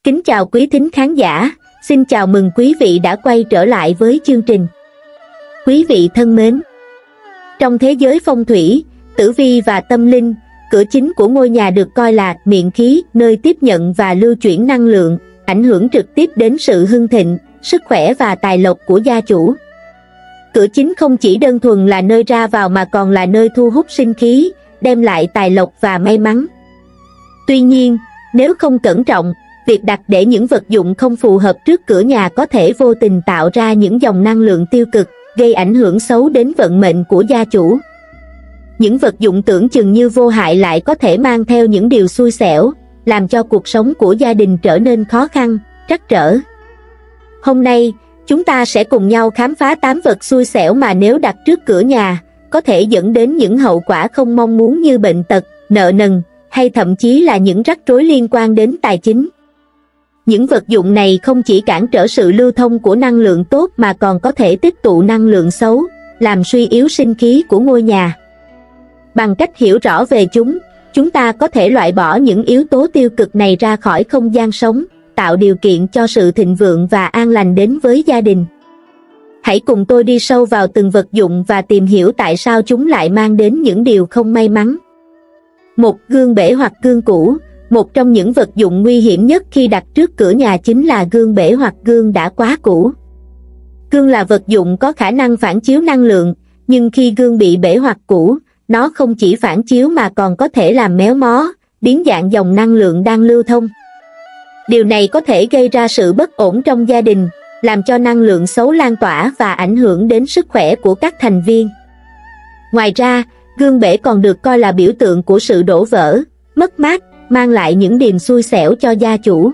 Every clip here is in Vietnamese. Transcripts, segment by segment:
Kính chào quý thính khán giả, xin chào mừng quý vị đã quay trở lại với chương trình. Quý vị thân mến, trong thế giới phong thủy, tử vi và tâm linh, cửa chính của ngôi nhà được coi là miệng khí, nơi tiếp nhận và lưu chuyển năng lượng, ảnh hưởng trực tiếp đến sự hưng thịnh, sức khỏe và tài lộc của gia chủ. Cửa chính không chỉ đơn thuần là nơi ra vào mà còn là nơi thu hút sinh khí, đem lại tài lộc và may mắn. Tuy nhiên, nếu không cẩn trọng, việc đặt để những vật dụng không phù hợp trước cửa nhà có thể vô tình tạo ra những dòng năng lượng tiêu cực, gây ảnh hưởng xấu đến vận mệnh của gia chủ. Những vật dụng tưởng chừng như vô hại lại có thể mang theo những điều xui xẻo, làm cho cuộc sống của gia đình trở nên khó khăn, trắc trở. Hôm nay, chúng ta sẽ cùng nhau khám phá 8 vật xui xẻo mà nếu đặt trước cửa nhà, có thể dẫn đến những hậu quả không mong muốn như bệnh tật, nợ nần, hay thậm chí là những rắc rối liên quan đến tài chính. Những vật dụng này không chỉ cản trở sự lưu thông của năng lượng tốt mà còn có thể tích tụ năng lượng xấu, làm suy yếu sinh khí của ngôi nhà. Bằng cách hiểu rõ về chúng ta có thể loại bỏ những yếu tố tiêu cực này ra khỏi không gian sống, tạo điều kiện cho sự thịnh vượng và an lành đến với gia đình. Hãy cùng tôi đi sâu vào từng vật dụng và tìm hiểu tại sao chúng lại mang đến những điều không may mắn. Một, gương bể hoặc gương cũ. Một trong những vật dụng nguy hiểm nhất khi đặt trước cửa nhà chính là gương bể hoặc gương đã quá cũ. Gương là vật dụng có khả năng phản chiếu năng lượng, nhưng khi gương bị bể hoặc cũ, nó không chỉ phản chiếu mà còn có thể làm méo mó, biến dạng dòng năng lượng đang lưu thông. Điều này có thể gây ra sự bất ổn trong gia đình, làm cho năng lượng xấu lan tỏa và ảnh hưởng đến sức khỏe của các thành viên. Ngoài ra, gương bể còn được coi là biểu tượng của sự đổ vỡ, mất mát, mang lại những điềm xui xẻo cho gia chủ.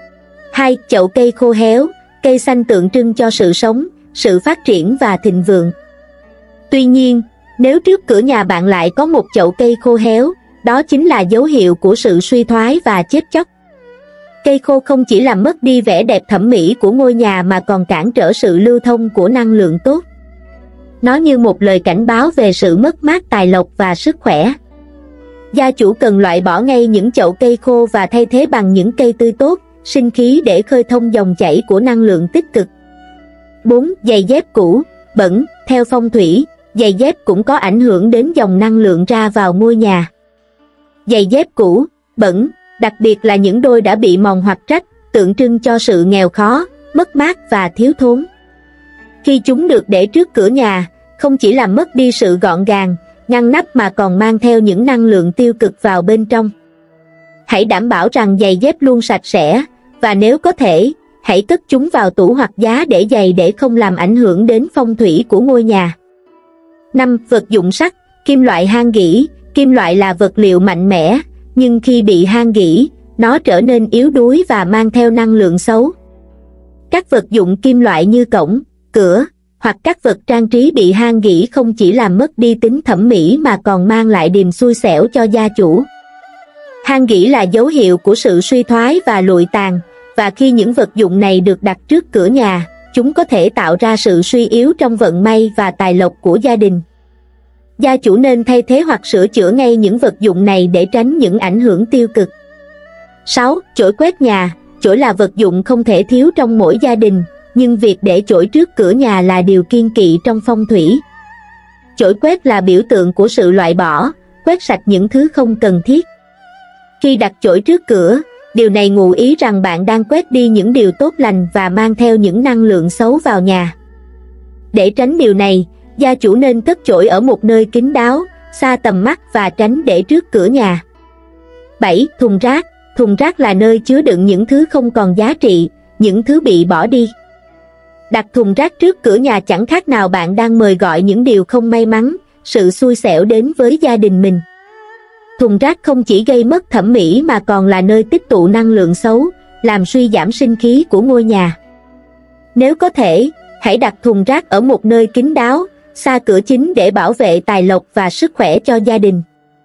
2. Chậu cây khô héo. Cây xanh tượng trưng cho sự sống, sự phát triển và thịnh vượng. Tuy nhiên, nếu trước cửa nhà bạn lại có một chậu cây khô héo, đó chính là dấu hiệu của sự suy thoái và chết chóc. Cây khô không chỉ làm mất đi vẻ đẹp thẩm mỹ của ngôi nhà mà còn cản trở sự lưu thông của năng lượng tốt. Nó như một lời cảnh báo về sự mất mát tài lộc và sức khỏe. Gia chủ cần loại bỏ ngay những chậu cây khô và thay thế bằng những cây tươi tốt, sinh khí để khơi thông dòng chảy của năng lượng tích cực. 4. Giày dép cũ, bẩn. Theo phong thủy, giày dép cũng có ảnh hưởng đến dòng năng lượng ra vào ngôi nhà. Giày dép cũ, bẩn, đặc biệt là những đôi đã bị mòn hoặc rách, tượng trưng cho sự nghèo khó, mất mát và thiếu thốn. Khi chúng được để trước cửa nhà, không chỉ làm mất đi sự gọn gàng, ngăn nắp mà còn mang theo những năng lượng tiêu cực vào bên trong. Hãy đảm bảo rằng giày dép luôn sạch sẽ, và nếu có thể, hãy cất chúng vào tủ hoặc giá để giày để không làm ảnh hưởng đến phong thủy của ngôi nhà. 5. Vật dụng sắt, kim loại han gỉ. Kim loại là vật liệu mạnh mẽ, nhưng khi bị han gỉ, nó trở nên yếu đuối và mang theo năng lượng xấu. Các vật dụng kim loại như cổng, cửa, hoặc các vật trang trí bị han gỉ không chỉ làm mất đi tính thẩm mỹ mà còn mang lại điềm xui xẻo cho gia chủ. Han gỉ là dấu hiệu của sự suy thoái và lụi tàn, và khi những vật dụng này được đặt trước cửa nhà, chúng có thể tạo ra sự suy yếu trong vận may và tài lộc của gia đình. Gia chủ nên thay thế hoặc sửa chữa ngay những vật dụng này để tránh những ảnh hưởng tiêu cực. 6. Chổi quét nhà. Chổi là vật dụng không thể thiếu trong mỗi gia đình, nhưng việc để chổi trước cửa nhà là điều kiêng kỵ trong phong thủy. Chổi quét là biểu tượng của sự loại bỏ, quét sạch những thứ không cần thiết. Khi đặt chổi trước cửa, điều này ngụ ý rằng bạn đang quét đi những điều tốt lành và mang theo những năng lượng xấu vào nhà. Để tránh điều này, gia chủ nên cất chổi ở một nơi kín đáo, xa tầm mắt và tránh để trước cửa nhà. 7. Thùng rác. Thùng rác là nơi chứa đựng những thứ không còn giá trị, những thứ bị bỏ đi. Đặt thùng rác trước cửa nhà chẳng khác nào bạn đang mời gọi những điều không may mắn, sự xui xẻo đến với gia đình mình. Thùng rác không chỉ gây mất thẩm mỹ mà còn là nơi tích tụ năng lượng xấu, làm suy giảm sinh khí của ngôi nhà. Nếu có thể, hãy đặt thùng rác ở một nơi kín đáo, xa cửa chính để bảo vệ tài lộc và sức khỏe cho gia đình.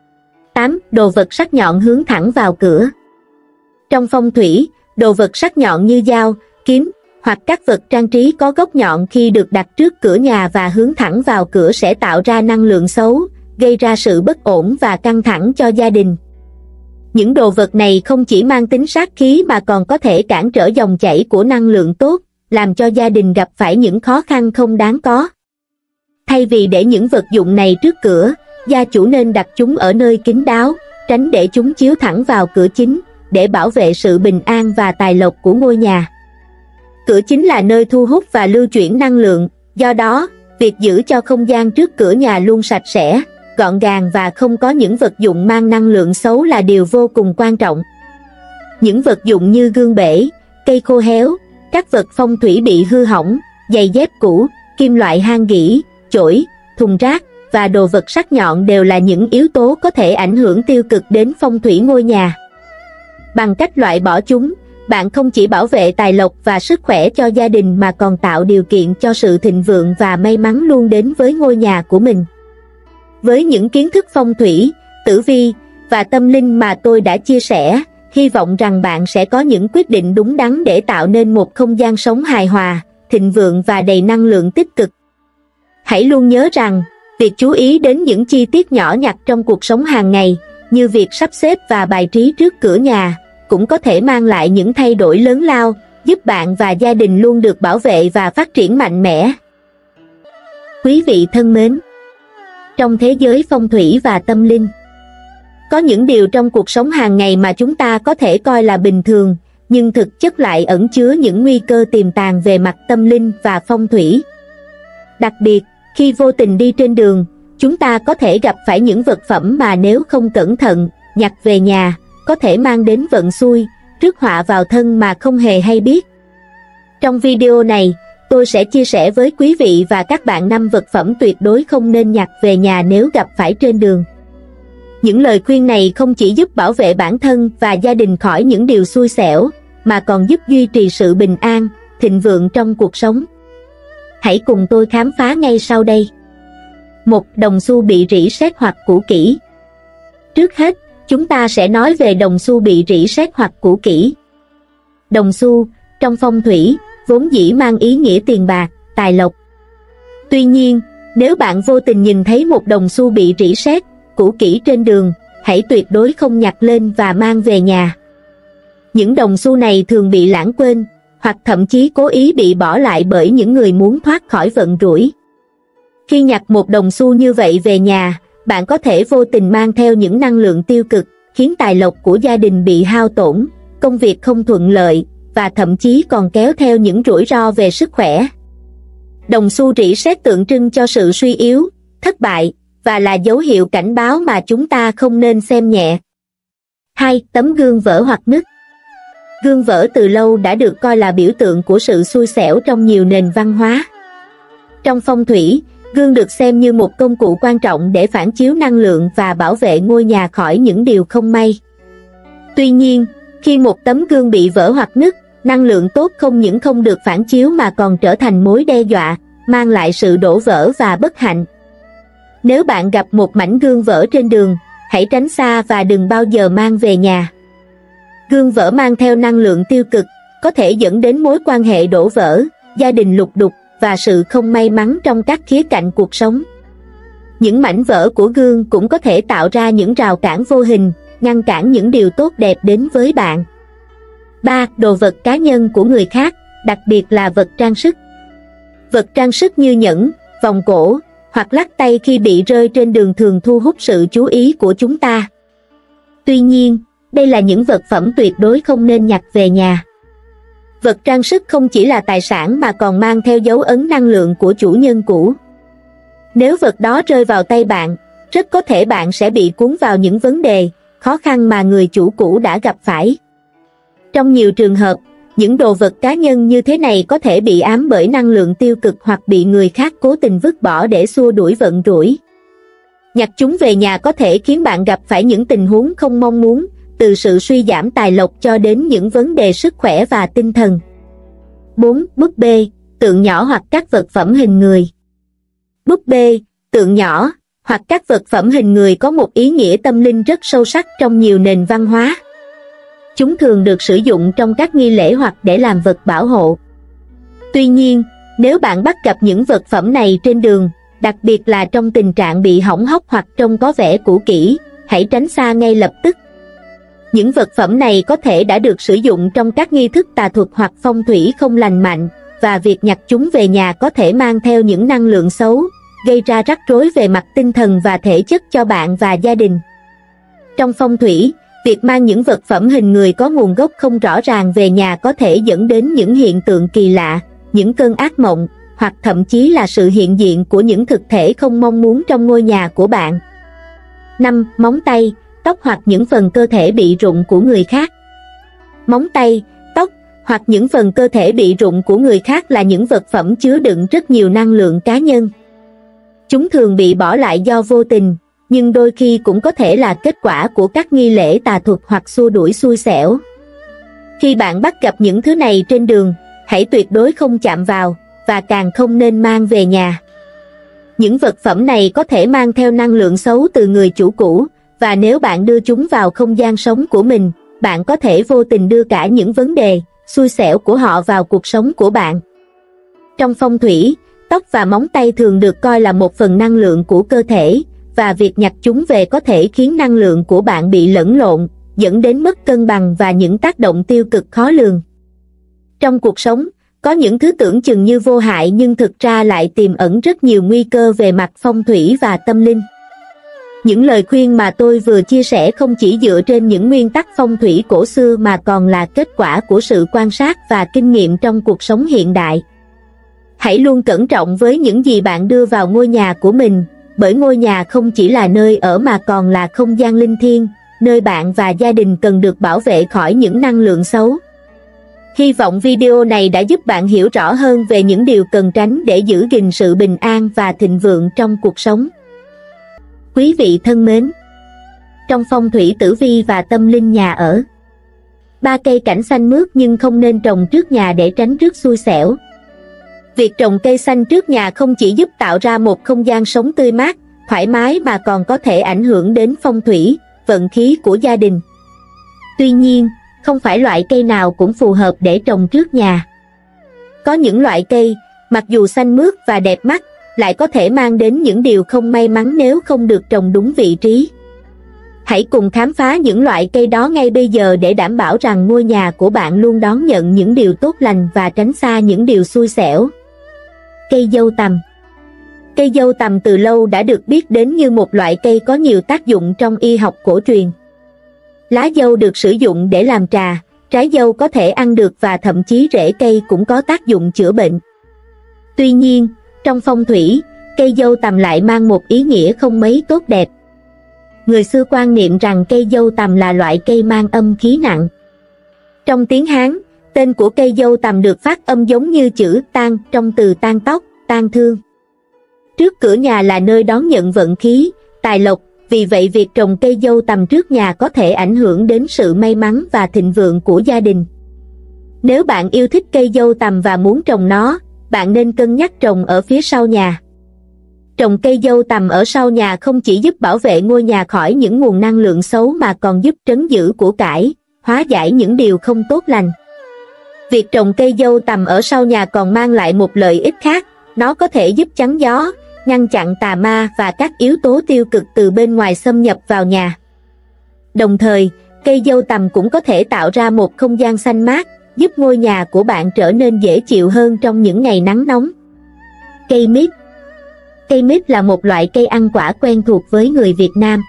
8. Đồ vật sắc nhọn hướng thẳng vào cửa. Trong phong thủy, đồ vật sắc nhọn như dao, kiếm, hoặc các vật trang trí có gốc nhọn khi được đặt trước cửa nhà và hướng thẳng vào cửa sẽ tạo ra năng lượng xấu, gây ra sự bất ổn và căng thẳng cho gia đình. Những đồ vật này không chỉ mang tính sát khí mà còn có thể cản trở dòng chảy của năng lượng tốt, làm cho gia đình gặp phải những khó khăn không đáng có. Thay vì để những vật dụng này trước cửa, gia chủ nên đặt chúng ở nơi kín đáo, tránh để chúng chiếu thẳng vào cửa chính, để bảo vệ sự bình an và tài lộc của ngôi nhà. Cửa chính là nơi thu hút và lưu chuyển năng lượng, do đó, việc giữ cho không gian trước cửa nhà luôn sạch sẽ, gọn gàng và không có những vật dụng mang năng lượng xấu là điều vô cùng quan trọng. Những vật dụng như gương bể, cây khô héo, các vật phong thủy bị hư hỏng, giày dép cũ, kim loại han gỉ, chổi, thùng rác và đồ vật sắc nhọn đều là những yếu tố có thể ảnh hưởng tiêu cực đến phong thủy ngôi nhà. Bằng cách loại bỏ chúng, bạn không chỉ bảo vệ tài lộc và sức khỏe cho gia đình mà còn tạo điều kiện cho sự thịnh vượng và may mắn luôn đến với ngôi nhà của mình. Với những kiến thức phong thủy, tử vi và tâm linh mà tôi đã chia sẻ, hy vọng rằng bạn sẽ có những quyết định đúng đắn để tạo nên một không gian sống hài hòa, thịnh vượng và đầy năng lượng tích cực. Hãy luôn nhớ rằng, việc chú ý đến những chi tiết nhỏ nhặt trong cuộc sống hàng ngày, như việc sắp xếp và bài trí trước cửa nhà, cũng có thể mang lại những thay đổi lớn lao, giúp bạn và gia đình luôn được bảo vệ và phát triển mạnh mẽ. Quý vị thân mến, trong thế giới phong thủy và tâm linh, có những điều trong cuộc sống hàng ngày mà chúng ta có thể coi là bình thường, nhưng thực chất lại ẩn chứa những nguy cơ tiềm tàng về mặt tâm linh và phong thủy. Đặc biệt, khi vô tình đi trên đường, chúng ta có thể gặp phải những vật phẩm mà nếu không cẩn thận, nhặt về nhà, có thể mang đến vận xui, rước họa vào thân mà không hề hay biết. Trong video này, tôi sẽ chia sẻ với quý vị và các bạn 5 vật phẩm tuyệt đối không nên nhặt về nhà nếu gặp phải trên đường. Những lời khuyên này không chỉ giúp bảo vệ bản thân và gia đình khỏi những điều xui xẻo, mà còn giúp duy trì sự bình an, thịnh vượng trong cuộc sống. Hãy cùng tôi khám phá ngay sau đây. 1. Đồng xu bị rỉ sét hoặc cũ kỹ. Trước hết, chúng ta sẽ nói về đồng xu bị rỉ sét hoặc cũ kỹ. Đồng xu, trong phong thủy, vốn dĩ mang ý nghĩa tiền bạc, tài lộc. Tuy nhiên, nếu bạn vô tình nhìn thấy một đồng xu bị rỉ sét, cũ kỹ trên đường, hãy tuyệt đối không nhặt lên và mang về nhà. Những đồng xu này thường bị lãng quên, hoặc thậm chí cố ý bị bỏ lại bởi những người muốn thoát khỏi vận rủi. Khi nhặt một đồng xu như vậy về nhà, bạn có thể vô tình mang theo những năng lượng tiêu cực, khiến tài lộc của gia đình bị hao tổn, công việc không thuận lợi, và thậm chí còn kéo theo những rủi ro về sức khỏe. Đồng xu rỉ sét tượng trưng cho sự suy yếu, thất bại, và là dấu hiệu cảnh báo mà chúng ta không nên xem nhẹ. 2. Tấm gương vỡ hoặc nứt. Gương vỡ từ lâu đã được coi là biểu tượng của sự xui xẻo trong nhiều nền văn hóa. Trong phong thủy, gương được xem như một công cụ quan trọng để phản chiếu năng lượng và bảo vệ ngôi nhà khỏi những điều không may. Tuy nhiên, khi một tấm gương bị vỡ hoặc nứt, năng lượng tốt không những không được phản chiếu mà còn trở thành mối đe dọa, mang lại sự đổ vỡ và bất hạnh. Nếu bạn gặp một mảnh gương vỡ trên đường, hãy tránh xa và đừng bao giờ mang về nhà. Gương vỡ mang theo năng lượng tiêu cực, có thể dẫn đến mối quan hệ đổ vỡ, gia đình lục đục và sự không may mắn trong các khía cạnh cuộc sống. Những mảnh vỡ của gương cũng có thể tạo ra những rào cản vô hình, ngăn cản những điều tốt đẹp đến với bạn. 3. Đồ vật cá nhân của người khác, đặc biệt là vật trang sức. Vật trang sức như nhẫn, vòng cổ, hoặc lắc tay khi bị rơi trên đường thường thu hút sự chú ý của chúng ta. Tuy nhiên, đây là những vật phẩm tuyệt đối không nên nhặt về nhà. Vật trang sức không chỉ là tài sản mà còn mang theo dấu ấn năng lượng của chủ nhân cũ. Nếu vật đó rơi vào tay bạn, rất có thể bạn sẽ bị cuốn vào những vấn đề, khó khăn mà người chủ cũ đã gặp phải. Trong nhiều trường hợp, những đồ vật cá nhân như thế này có thể bị ám bởi năng lượng tiêu cực hoặc bị người khác cố tình vứt bỏ để xua đuổi vận rủi. Nhặt chúng về nhà có thể khiến bạn gặp phải những tình huống không mong muốn, từ sự suy giảm tài lộc cho đến những vấn đề sức khỏe và tinh thần. 4. Búp bê, tượng nhỏ hoặc các vật phẩm hình người. Búp bê, tượng nhỏ, hoặc các vật phẩm hình người có một ý nghĩa tâm linh rất sâu sắc trong nhiều nền văn hóa. Chúng thường được sử dụng trong các nghi lễ hoặc để làm vật bảo hộ. Tuy nhiên, nếu bạn bắt gặp những vật phẩm này trên đường, đặc biệt là trong tình trạng bị hỏng hóc hoặc trông có vẻ cũ kỹ, hãy tránh xa ngay lập tức. Những vật phẩm này có thể đã được sử dụng trong các nghi thức tà thuật hoặc phong thủy không lành mạnh, và việc nhặt chúng về nhà có thể mang theo những năng lượng xấu, gây ra rắc rối về mặt tinh thần và thể chất cho bạn và gia đình. Trong phong thủy, việc mang những vật phẩm hình người có nguồn gốc không rõ ràng về nhà có thể dẫn đến những hiện tượng kỳ lạ, những cơn ác mộng, hoặc thậm chí là sự hiện diện của những thực thể không mong muốn trong ngôi nhà của bạn. 5. Móng tay, tóc hoặc những phần cơ thể bị rụng của người khác. Móng tay, tóc hoặc những phần cơ thể bị rụng của người khác là những vật phẩm chứa đựng rất nhiều năng lượng cá nhân. Chúng thường bị bỏ lại do vô tình, nhưng đôi khi cũng có thể là kết quả của các nghi lễ tà thuật hoặc xua đuổi xui xẻo. Khi bạn bắt gặp những thứ này trên đường, hãy tuyệt đối không chạm vào, và càng không nên mang về nhà. Những vật phẩm này có thể mang theo năng lượng xấu từ người chủ cũ, và nếu bạn đưa chúng vào không gian sống của mình, bạn có thể vô tình đưa cả những vấn đề xui xẻo của họ vào cuộc sống của bạn. Trong phong thủy, tóc và móng tay thường được coi là một phần năng lượng của cơ thể, và việc nhặt chúng về có thể khiến năng lượng của bạn bị lẫn lộn, dẫn đến mất cân bằng và những tác động tiêu cực khó lường. Trong cuộc sống, có những thứ tưởng chừng như vô hại nhưng thực ra lại tiềm ẩn rất nhiều nguy cơ về mặt phong thủy và tâm linh. Những lời khuyên mà tôi vừa chia sẻ không chỉ dựa trên những nguyên tắc phong thủy cổ xưa mà còn là kết quả của sự quan sát và kinh nghiệm trong cuộc sống hiện đại. Hãy luôn cẩn trọng với những gì bạn đưa vào ngôi nhà của mình, bởi ngôi nhà không chỉ là nơi ở mà còn là không gian linh thiêng, nơi bạn và gia đình cần được bảo vệ khỏi những năng lượng xấu. Hy vọng video này đã giúp bạn hiểu rõ hơn về những điều cần tránh để giữ gìn sự bình an và thịnh vượng trong cuộc sống. Quý vị thân mến, trong phong thủy tử vi và tâm linh nhà ở, 3 cây cảnh xanh mướt nhưng không nên trồng trước nhà để tránh rước xui xẻo. Việc trồng cây xanh trước nhà không chỉ giúp tạo ra một không gian sống tươi mát, thoải mái mà còn có thể ảnh hưởng đến phong thủy, vận khí của gia đình. Tuy nhiên, không phải loại cây nào cũng phù hợp để trồng trước nhà. Có những loại cây, mặc dù xanh mướt và đẹp mắt, lại có thể mang đến những điều không may mắn nếu không được trồng đúng vị trí. Hãy cùng khám phá những loại cây đó ngay bây giờ để đảm bảo rằng ngôi nhà của bạn luôn đón nhận những điều tốt lành và tránh xa những điều xui xẻo. Cây dâu tằm. Cây dâu tằm từ lâu đã được biết đến như một loại cây có nhiều tác dụng trong y học cổ truyền. Lá dâu được sử dụng để làm trà, trái dâu có thể ăn được và thậm chí rễ cây cũng có tác dụng chữa bệnh. Tuy nhiên, trong phong thủy, cây dâu tằm lại mang một ý nghĩa không mấy tốt đẹp. Người xưa quan niệm rằng cây dâu tằm là loại cây mang âm khí nặng. Trong tiếng Hán, tên của cây dâu tằm được phát âm giống như chữ tang trong từ tang tóc, tang thương. Trước cửa nhà là nơi đón nhận vận khí, tài lộc, vì vậy việc trồng cây dâu tằm trước nhà có thể ảnh hưởng đến sự may mắn và thịnh vượng của gia đình. Nếu bạn yêu thích cây dâu tằm và muốn trồng nó, bạn nên cân nhắc trồng ở phía sau nhà. Trồng cây dâu tằm ở sau nhà không chỉ giúp bảo vệ ngôi nhà khỏi những nguồn năng lượng xấu mà còn giúp trấn giữ của cải, hóa giải những điều không tốt lành. Việc trồng cây dâu tằm ở sau nhà còn mang lại một lợi ích khác, nó có thể giúp chắn gió, ngăn chặn tà ma và các yếu tố tiêu cực từ bên ngoài xâm nhập vào nhà. Đồng thời, cây dâu tằm cũng có thể tạo ra một không gian xanh mát, giúp ngôi nhà của bạn trở nên dễ chịu hơn trong những ngày nắng nóng. Cây mít. Cây mít là một loại cây ăn quả quen thuộc với người Việt Nam.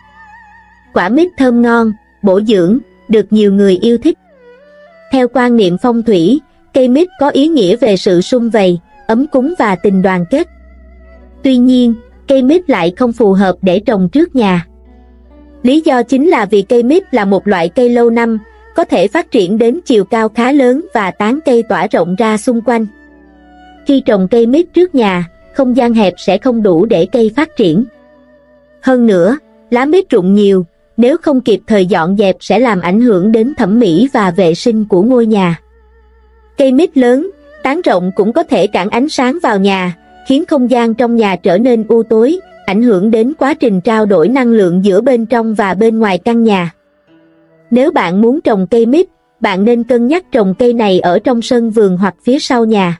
Quả mít thơm ngon, bổ dưỡng, được nhiều người yêu thích. Theo quan niệm phong thủy, cây mít có ý nghĩa về sự sum vầy, ấm cúng và tình đoàn kết. Tuy nhiên, cây mít lại không phù hợp để trồng trước nhà. Lý do chính là vì cây mít là một loại cây lâu năm, có thể phát triển đến chiều cao khá lớn và tán cây tỏa rộng ra xung quanh. Khi trồng cây mít trước nhà, không gian hẹp sẽ không đủ để cây phát triển. Hơn nữa, lá mít rụng nhiều, nếu không kịp thời dọn dẹp sẽ làm ảnh hưởng đến thẩm mỹ và vệ sinh của ngôi nhà. Cây mít lớn, tán rộng cũng có thể cản ánh sáng vào nhà, khiến không gian trong nhà trở nên u tối, ảnh hưởng đến quá trình trao đổi năng lượng giữa bên trong và bên ngoài căn nhà. Nếu bạn muốn trồng cây mít, bạn nên cân nhắc trồng cây này ở trong sân vườn hoặc phía sau nhà.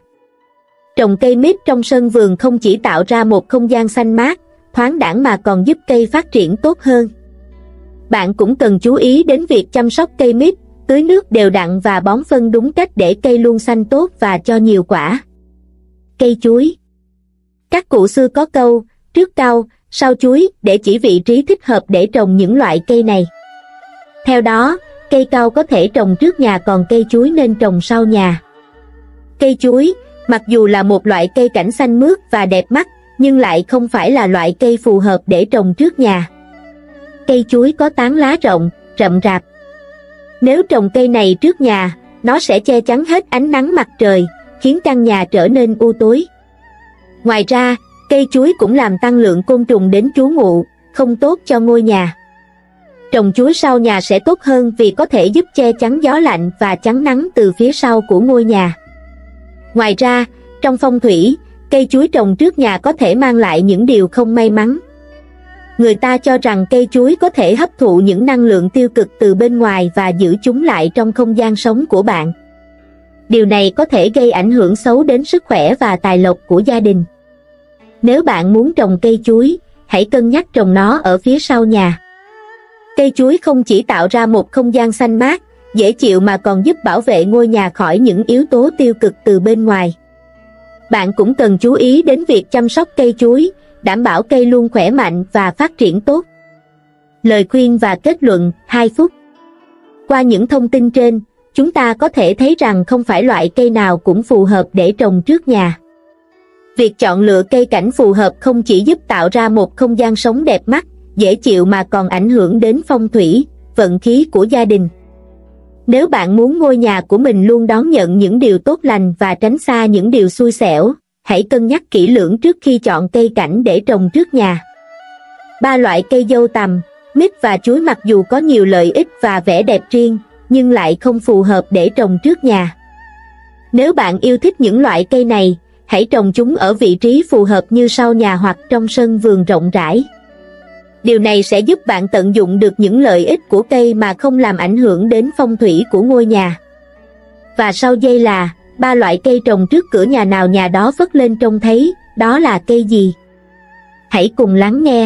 Trồng cây mít trong sân vườn không chỉ tạo ra một không gian xanh mát, thoáng đãng mà còn giúp cây phát triển tốt hơn. Bạn cũng cần chú ý đến việc chăm sóc cây mít, tưới nước đều đặn và bón phân đúng cách để cây luôn xanh tốt và cho nhiều quả. Cây chuối. Các cụ xưa có câu, trước cau, sau chuối để chỉ vị trí thích hợp để trồng những loại cây này. Theo đó, cây cau có thể trồng trước nhà còn cây chuối nên trồng sau nhà. Cây chuối, mặc dù là một loại cây cảnh xanh mướt và đẹp mắt, nhưng lại không phải là loại cây phù hợp để trồng trước nhà. Cây chuối có tán lá rộng, rậm rạp. Nếu trồng cây này trước nhà, nó sẽ che chắn hết ánh nắng mặt trời, khiến căn nhà trở nên u tối. Ngoài ra, cây chuối cũng làm tăng lượng côn trùng đến trú ngụ, không tốt cho ngôi nhà. Trồng chuối sau nhà sẽ tốt hơn vì có thể giúp che chắn gió lạnh và chắn nắng từ phía sau của ngôi nhà. Ngoài ra, trong phong thủy, cây chuối trồng trước nhà có thể mang lại những điều không may mắn. Người ta cho rằng cây chuối có thể hấp thụ những năng lượng tiêu cực từ bên ngoài và giữ chúng lại trong không gian sống của bạn. Điều này có thể gây ảnh hưởng xấu đến sức khỏe và tài lộc của gia đình. Nếu bạn muốn trồng cây chuối, hãy cân nhắc trồng nó ở phía sau nhà. Cây chuối không chỉ tạo ra một không gian xanh mát, dễ chịu mà còn giúp bảo vệ ngôi nhà khỏi những yếu tố tiêu cực từ bên ngoài. Bạn cũng cần chú ý đến việc chăm sóc cây chuối, đảm bảo cây luôn khỏe mạnh và phát triển tốt. Lời khuyên và kết luận, 2 phút. Qua những thông tin trên, chúng ta có thể thấy rằng không phải loại cây nào cũng phù hợp để trồng trước nhà. Việc chọn lựa cây cảnh phù hợp không chỉ giúp tạo ra một không gian sống đẹp mắt, dễ chịu mà còn ảnh hưởng đến phong thủy, vận khí của gia đình. Nếu bạn muốn ngôi nhà của mình luôn đón nhận những điều tốt lành và tránh xa những điều xui xẻo, hãy cân nhắc kỹ lưỡng trước khi chọn cây cảnh để trồng trước nhà. 3 loại cây dâu tằm, mít và chuối mặc dù có nhiều lợi ích và vẻ đẹp riêng, nhưng lại không phù hợp để trồng trước nhà. Nếu bạn yêu thích những loại cây này, hãy trồng chúng ở vị trí phù hợp như sau nhà hoặc trong sân vườn rộng rãi. Điều này sẽ giúp bạn tận dụng được những lợi ích của cây mà không làm ảnh hưởng đến phong thủy của ngôi nhà. Và sau đây là 3 loại cây trồng trước cửa nhà nào nhà đó phất lên trông thấy, đó là cây gì? Hãy cùng lắng nghe.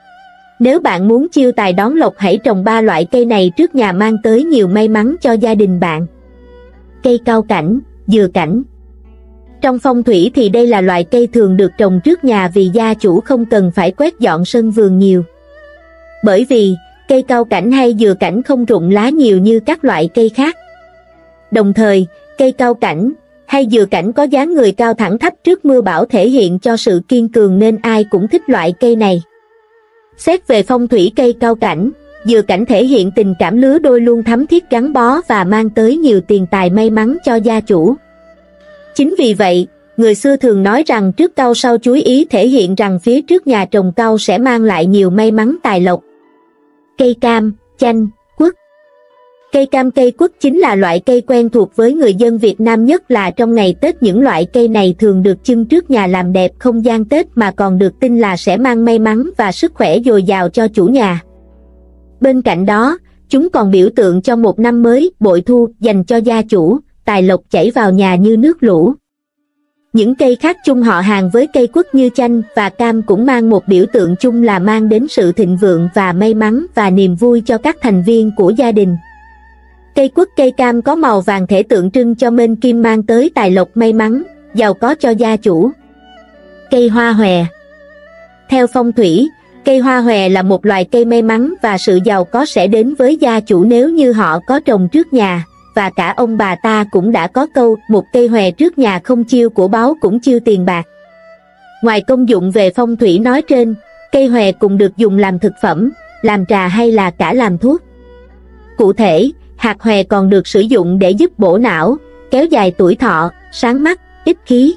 Nếu bạn muốn chiêu tài đón lộc, hãy trồng 3 loại cây này trước nhà mang tới nhiều may mắn cho gia đình bạn. Cây cau cảnh, dừa cảnh. Trong phong thủy thì đây là loại cây thường được trồng trước nhà vì gia chủ không cần phải quét dọn sân vườn nhiều. Bởi vì, cây cau cảnh hay dừa cảnh không rụng lá nhiều như các loại cây khác. Đồng thời, cây cau cảnh hay dừa cảnh có dáng người cao thẳng thấp trước mưa bão thể hiện cho sự kiên cường nên ai cũng thích loại cây này. Xét về phong thủy, cây cau cảnh, dừa cảnh thể hiện tình cảm lứa đôi luôn thắm thiết gắn bó và mang tới nhiều tiền tài may mắn cho gia chủ. Chính vì vậy, người xưa thường nói rằng trước cau sau chuối, ý thể hiện rằng phía trước nhà trồng cau sẽ mang lại nhiều may mắn tài lộc. Cây cam, chanh, quất. Cây cam, cây quất chính là loại cây quen thuộc với người dân Việt Nam, nhất là trong ngày Tết. Những loại cây này thường được trưng trước nhà làm đẹp không gian Tết mà còn được tin là sẽ mang may mắn và sức khỏe dồi dào cho chủ nhà. Bên cạnh đó, chúng còn biểu tượng cho một năm mới bội thu dành cho gia chủ, tài lộc chảy vào nhà như nước lũ. Những cây khác chung họ hàng với cây quất như chanh và cam cũng mang một biểu tượng chung là mang đến sự thịnh vượng và may mắn và niềm vui cho các thành viên của gia đình. Cây quất, cây cam có màu vàng thể tượng trưng cho mệnh kim, mang tới tài lộc may mắn, giàu có cho gia chủ. Cây hoa hòe. Theo phong thủy, cây hoa hòe là một loài cây may mắn và sự giàu có sẽ đến với gia chủ nếu như họ có trồng trước nhà, và cả ông bà ta cũng đã có câu một cây hòe trước nhà không chiêu của báu cũng chiêu tiền bạc. Ngoài công dụng về phong thủy nói trên, cây hòe cũng được dùng làm thực phẩm, làm trà hay là cả làm thuốc. Cụ thể, hạt hòe còn được sử dụng để giúp bổ não, kéo dài tuổi thọ, sáng mắt, ích khí.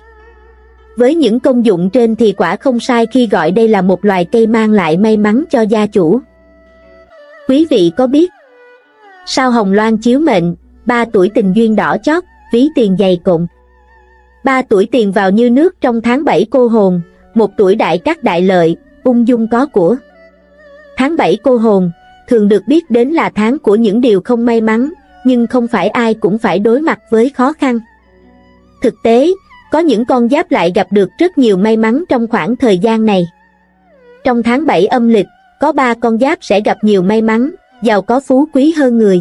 Với những công dụng trên thì quả không sai khi gọi đây là một loài cây mang lại may mắn cho gia chủ. Quý vị có biết sao hồng loan chiếu mệnh, 3 tuổi tình duyên đỏ chót, ví tiền dày cộm. 3 tuổi tiền vào như nước trong tháng 7 cô hồn, 1 tuổi đại cát đại lợi, ung dung có của. Tháng 7 cô hồn thường được biết đến là tháng của những điều không may mắn, nhưng không phải ai cũng phải đối mặt với khó khăn. Thực tế, có những con giáp lại gặp được rất nhiều may mắn trong khoảng thời gian này. Trong tháng 7 âm lịch, có 3 con giáp sẽ gặp nhiều may mắn, giàu có phú quý hơn người.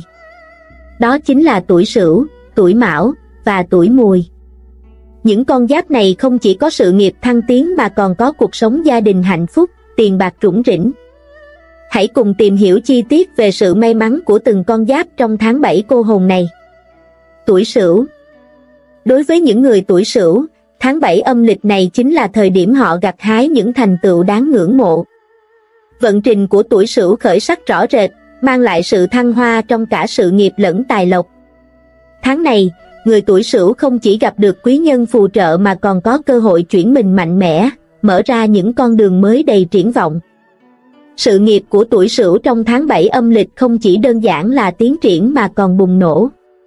Đó chính là tuổi Sửu, tuổi Mão và tuổi Mùi. Những con giáp này không chỉ có sự nghiệp thăng tiến mà còn có cuộc sống gia đình hạnh phúc, tiền bạc rủng rỉnh. Hãy cùng tìm hiểu chi tiết về sự may mắn của từng con giáp trong tháng 7 cô hồn này. Tuổi Sửu. Đối với những người tuổi Sửu, tháng 7 âm lịch này chính là thời điểm họ gặt hái những thành tựu đáng ngưỡng mộ. Vận trình của tuổi Sửu khởi sắc rõ rệt, mang lại sự thăng hoa trong cả sự nghiệp lẫn tài lộc. Tháng này, người tuổi Sửu không chỉ gặp được quý nhân phù trợ mà còn có cơ hội chuyển mình mạnh mẽ, mở ra những con đường mới đầy triển vọng. Sự nghiệp của tuổi Sửu trong tháng 7 âm lịch không chỉ đơn giản là tiến triển mà còn bùng nổ.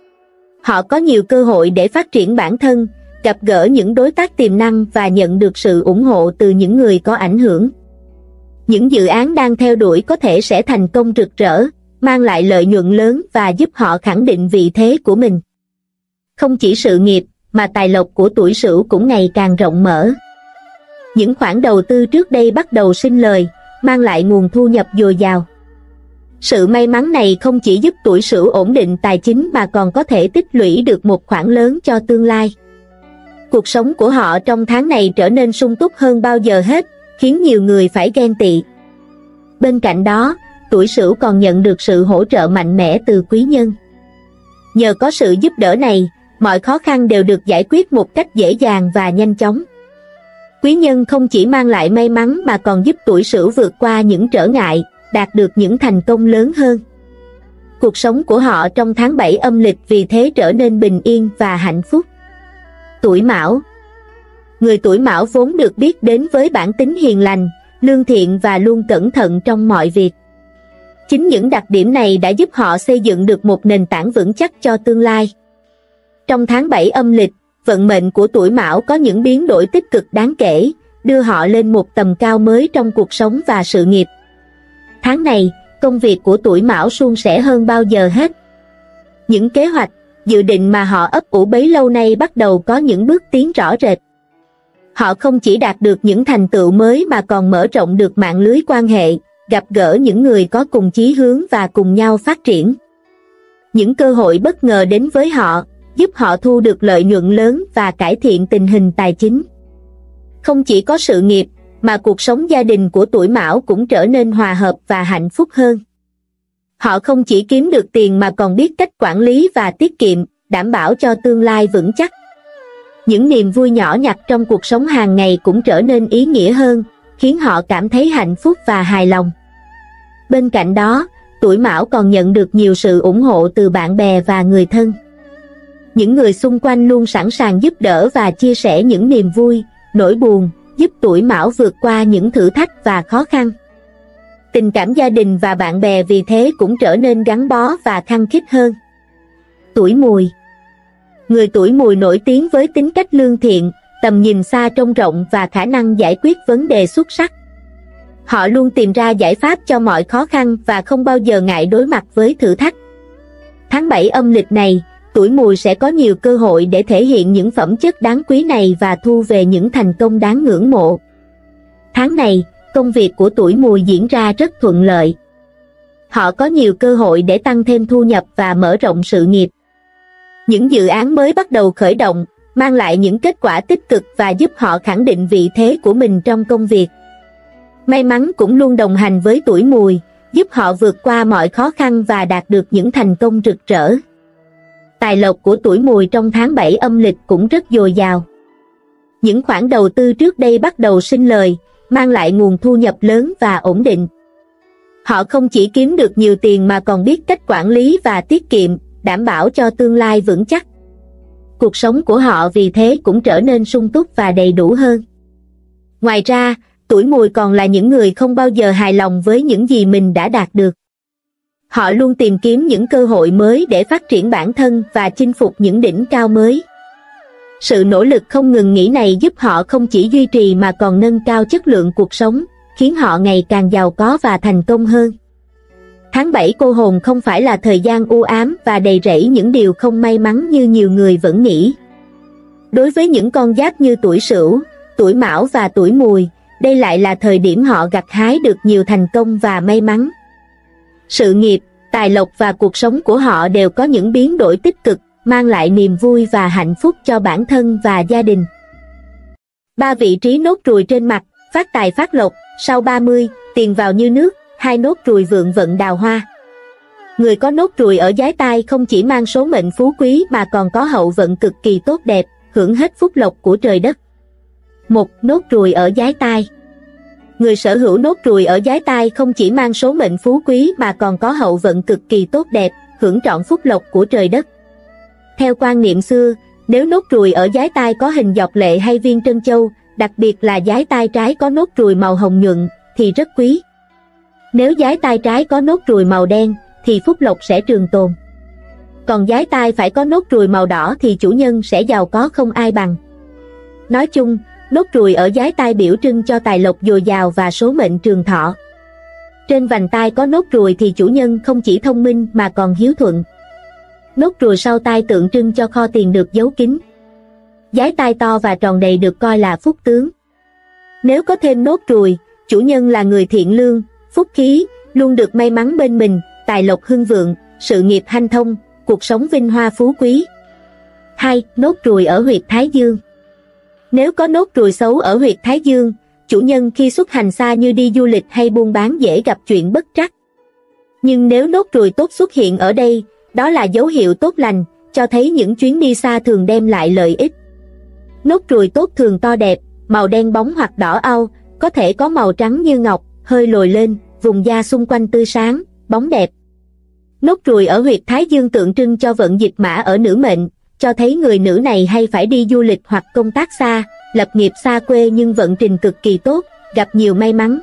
Họ có nhiều cơ hội để phát triển bản thân, gặp gỡ những đối tác tiềm năng và nhận được sự ủng hộ từ những người có ảnh hưởng. Những dự án đang theo đuổi có thể sẽ thành công rực rỡ, mang lại lợi nhuận lớn và giúp họ khẳng định vị thế của mình. Không chỉ sự nghiệp, mà tài lộc của tuổi Sửu cũng ngày càng rộng mở. Những khoản đầu tư trước đây bắt đầu sinh lời, mang lại nguồn thu nhập dồi dào. Sự may mắn này không chỉ giúp tuổi Sửu ổn định tài chính mà còn có thể tích lũy được một khoản lớn cho tương lai. Cuộc sống của họ trong tháng này trở nên sung túc hơn bao giờ hết, khiến nhiều người phải ghen tị. Bên cạnh đó, tuổi Sửu còn nhận được sự hỗ trợ mạnh mẽ từ quý nhân. Nhờ có sự giúp đỡ này, mọi khó khăn đều được giải quyết một cách dễ dàng và nhanh chóng. Quý nhân không chỉ mang lại may mắn mà còn giúp tuổi Sửu vượt qua những trở ngại, đạt được những thành công lớn hơn. Cuộc sống của họ trong tháng 7 âm lịch vì thế trở nên bình yên và hạnh phúc. Tuổi Mão. Người tuổi Mão vốn được biết đến với bản tính hiền lành, lương thiện và luôn cẩn thận trong mọi việc. Chính những đặc điểm này đã giúp họ xây dựng được một nền tảng vững chắc cho tương lai. Trong tháng 7 âm lịch, vận mệnh của tuổi Mão có những biến đổi tích cực đáng kể, đưa họ lên một tầm cao mới trong cuộc sống và sự nghiệp. Tháng này, công việc của tuổi Mão suôn sẻ hơn bao giờ hết. Những kế hoạch, dự định mà họ ấp ủ bấy lâu nay bắt đầu có những bước tiến rõ rệt. Họ không chỉ đạt được những thành tựu mới mà còn mở rộng được mạng lưới quan hệ, gặp gỡ những người có cùng chí hướng và cùng nhau phát triển. Những cơ hội bất ngờ đến với họ, giúp họ thu được lợi nhuận lớn và cải thiện tình hình tài chính. Không chỉ có sự nghiệp, mà cuộc sống gia đình của tuổi Mão cũng trở nên hòa hợp và hạnh phúc hơn. Họ không chỉ kiếm được tiền mà còn biết cách quản lý và tiết kiệm, đảm bảo cho tương lai vững chắc. Những niềm vui nhỏ nhặt trong cuộc sống hàng ngày cũng trở nên ý nghĩa hơn, khiến họ cảm thấy hạnh phúc và hài lòng. Bên cạnh đó, tuổi Mão còn nhận được nhiều sự ủng hộ từ bạn bè và người thân. Những người xung quanh luôn sẵn sàng giúp đỡ và chia sẻ những niềm vui, nỗi buồn, giúp tuổi Mão vượt qua những thử thách và khó khăn. Tình cảm gia đình và bạn bè vì thế cũng trở nên gắn bó và khăng khít hơn. Tuổi Mùi. Người tuổi Mùi nổi tiếng với tính cách lương thiện, tầm nhìn xa trông rộng và khả năng giải quyết vấn đề xuất sắc. Họ luôn tìm ra giải pháp cho mọi khó khăn và không bao giờ ngại đối mặt với thử thách. Tháng 7 âm lịch này, tuổi Mùi sẽ có nhiều cơ hội để thể hiện những phẩm chất đáng quý này và thu về những thành công đáng ngưỡng mộ. Tháng này, công việc của tuổi Mùi diễn ra rất thuận lợi. Họ có nhiều cơ hội để tăng thêm thu nhập và mở rộng sự nghiệp. Những dự án mới bắt đầu khởi động, mang lại những kết quả tích cực và giúp họ khẳng định vị thế của mình trong công việc. May mắn cũng luôn đồng hành với tuổi Mùi, giúp họ vượt qua mọi khó khăn và đạt được những thành công rực rỡ. Tài lộc của tuổi Mùi trong tháng 7 âm lịch cũng rất dồi dào. Những khoản đầu tư trước đây bắt đầu sinh lời, mang lại nguồn thu nhập lớn và ổn định. Họ không chỉ kiếm được nhiều tiền mà còn biết cách quản lý và tiết kiệm, đảm bảo cho tương lai vững chắc. Cuộc sống của họ vì thế cũng trở nên sung túc và đầy đủ hơn. Ngoài ra, tuổi Mùi còn là những người không bao giờ hài lòng với những gì mình đã đạt được. Họ luôn tìm kiếm những cơ hội mới để phát triển bản thân và chinh phục những đỉnh cao mới. Sự nỗ lực không ngừng nghỉ này giúp họ không chỉ duy trì mà còn nâng cao chất lượng cuộc sống, khiến họ ngày càng giàu có và thành công hơn. Tháng 7 cô hồn không phải là thời gian u ám và đầy rẫy những điều không may mắn như nhiều người vẫn nghĩ. Đối với những con giáp như tuổi Sửu, tuổi Mão và tuổi Mùi, đây lại là thời điểm họ gặt hái được nhiều thành công và may mắn. Sự nghiệp, tài lộc và cuộc sống của họ đều có những biến đổi tích cực, mang lại niềm vui và hạnh phúc cho bản thân và gia đình. 3 vị trí nốt ruồi trên mặt, phát tài phát lộc, sau 30, tiền vào như nước. 2 nốt ruồi vượng vận đào hoa. Người có nốt ruồi ở dái tai không chỉ mang số mệnh phú quý mà còn có hậu vận cực kỳ tốt đẹp, hưởng hết phúc lộc của trời đất. 1. Nốt ruồi ở dái tai. Người sở hữu nốt ruồi ở dái tai không chỉ mang số mệnh phú quý mà còn có hậu vận cực kỳ tốt đẹp, hưởng trọn phúc lộc của trời đất. Theo quan niệm xưa, nếu nốt ruồi ở dái tai có hình dọc lệ hay viên trân châu, đặc biệt là dái tai trái có nốt ruồi màu hồng nhuận, thì rất quý. Nếu dái tai trái có nốt ruồi màu đen, thì phúc lộc sẽ trường tồn. Còn dái tai phải có nốt ruồi màu đỏ thì chủ nhân sẽ giàu có không ai bằng. Nói chung, nốt ruồi ở dái tai biểu trưng cho tài lộc dồi dào và số mệnh trường thọ. Trên vành tai có nốt ruồi thì chủ nhân không chỉ thông minh mà còn hiếu thuận. Nốt ruồi sau tai tượng trưng cho kho tiền được giấu kín. Dái tai to và tròn đầy được coi là phúc tướng. Nếu có thêm nốt ruồi, chủ nhân là người thiện lương, phúc khí, luôn được may mắn bên mình, tài lộc hưng vượng, sự nghiệp hanh thông, cuộc sống vinh hoa phú quý. 2. Nốt ruồi ở huyệt thái dương. Nếu có nốt ruồi xấu ở huyệt thái dương, chủ nhân khi xuất hành xa như đi du lịch hay buôn bán dễ gặp chuyện bất trắc. Nhưng nếu nốt ruồi tốt xuất hiện ở đây, đó là dấu hiệu tốt lành, cho thấy những chuyến đi xa thường đem lại lợi ích. Nốt ruồi tốt thường to đẹp, màu đen bóng hoặc đỏ au, có thể có màu trắng như ngọc, hơi lồi lên, vùng da xung quanh tươi sáng, bóng đẹp. Nốt ruồi ở huyệt thái dương tượng trưng cho vận dịch mã ở nữ mệnh, cho thấy người nữ này hay phải đi du lịch hoặc công tác xa, lập nghiệp xa quê nhưng vận trình cực kỳ tốt, gặp nhiều may mắn.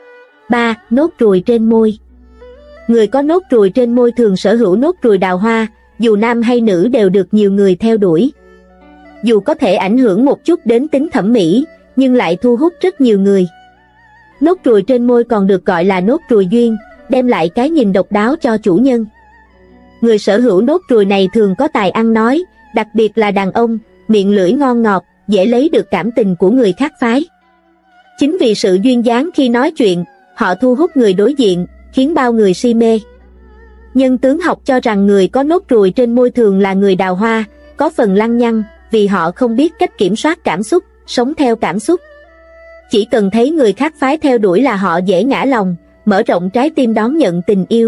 3. Nốt ruồi trên môi. Người có nốt ruồi trên môi thường sở hữu nốt ruồi đào hoa, dù nam hay nữ đều được nhiều người theo đuổi. Dù có thể ảnh hưởng một chút đến tính thẩm mỹ, nhưng lại thu hút rất nhiều người. Nốt ruồi trên môi còn được gọi là nốt ruồi duyên, đem lại cái nhìn độc đáo cho chủ nhân. Người sở hữu nốt ruồi này thường có tài ăn nói, đặc biệt là đàn ông, miệng lưỡi ngon ngọt, dễ lấy được cảm tình của người khác phái. Chính vì sự duyên dáng khi nói chuyện, họ thu hút người đối diện, khiến bao người si mê. Nhân tướng học cho rằng người có nốt ruồi trên môi thường là người đào hoa, có phần lăng nhăng, vì họ không biết cách kiểm soát cảm xúc, sống theo cảm xúc. Chỉ cần thấy người khác phái theo đuổi là họ dễ ngã lòng, mở rộng trái tim đón nhận tình yêu.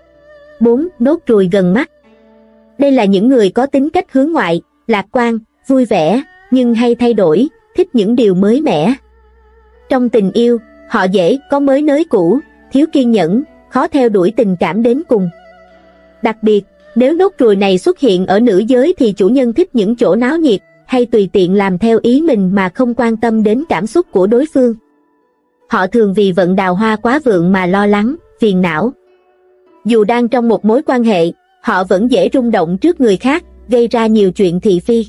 4. Nốt ruồi gần mắt. Đây là những người có tính cách hướng ngoại, lạc quan, vui vẻ, nhưng hay thay đổi, thích những điều mới mẻ. Trong tình yêu, họ dễ có mới nới cũ, thiếu kiên nhẫn, khó theo đuổi tình cảm đến cùng. Đặc biệt, nếu nốt ruồi này xuất hiện ở nữ giới thì chủ nhân thích những chỗ náo nhiệt, hay tùy tiện làm theo ý mình mà không quan tâm đến cảm xúc của đối phương. Họ thường vì vận đào hoa quá vượng mà lo lắng, phiền não. Dù đang trong một mối quan hệ, họ vẫn dễ rung động trước người khác, gây ra nhiều chuyện thị phi.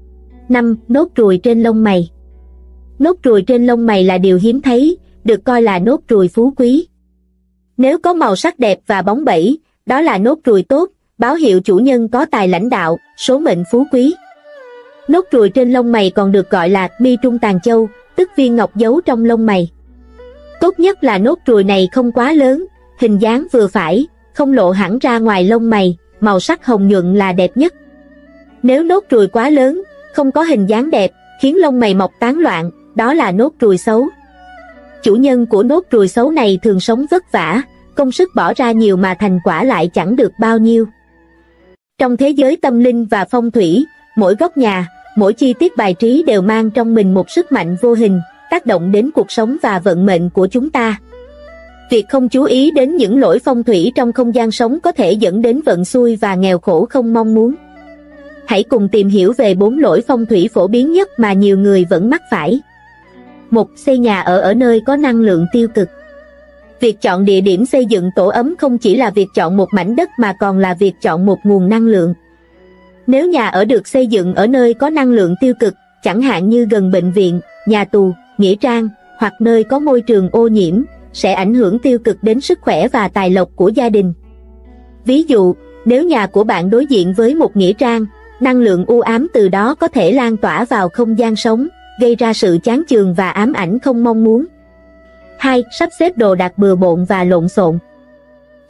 5. Nốt ruồi trên lông mày. Nốt ruồi trên lông mày là điều hiếm thấy, được coi là nốt ruồi phú quý. Nếu có màu sắc đẹp và bóng bẩy, đó là nốt ruồi tốt, báo hiệu chủ nhân có tài lãnh đạo, số mệnh phú quý. Nốt ruồi trên lông mày còn được gọi là mi trung tàn châu, tức viên ngọc giấu trong lông mày. Tốt nhất là nốt ruồi này không quá lớn, hình dáng vừa phải, không lộ hẳn ra ngoài lông mày, màu sắc hồng nhuận là đẹp nhất. Nếu nốt ruồi quá lớn, không có hình dáng đẹp, khiến lông mày mọc tán loạn, đó là nốt ruồi xấu. Chủ nhân của nốt ruồi xấu này thường sống vất vả, công sức bỏ ra nhiều mà thành quả lại chẳng được bao nhiêu. Trong thế giới tâm linh và phong thủy, mỗi góc nhà, mỗi chi tiết bài trí đều mang trong mình một sức mạnh vô hình, tác động đến cuộc sống và vận mệnh của chúng ta. Việc không chú ý đến những lỗi phong thủy trong không gian sống có thể dẫn đến vận xui và nghèo khổ không mong muốn. Hãy cùng tìm hiểu về 4 lỗi phong thủy phổ biến nhất mà nhiều người vẫn mắc phải. 1. Xây nhà ở nơi có năng lượng tiêu cực. Việc chọn địa điểm xây dựng tổ ấm không chỉ là việc chọn một mảnh đất mà còn là việc chọn một nguồn năng lượng. Nếu nhà ở được xây dựng ở nơi có năng lượng tiêu cực, chẳng hạn như gần bệnh viện, nhà tù, nghĩa trang, hoặc nơi có môi trường ô nhiễm, sẽ ảnh hưởng tiêu cực đến sức khỏe và tài lộc của gia đình. Ví dụ, nếu nhà của bạn đối diện với một nghĩa trang, năng lượng u ám từ đó có thể lan tỏa vào không gian sống, gây ra sự chán chường và ám ảnh không mong muốn. 2. Sắp xếp đồ đạc bừa bộn và lộn xộn.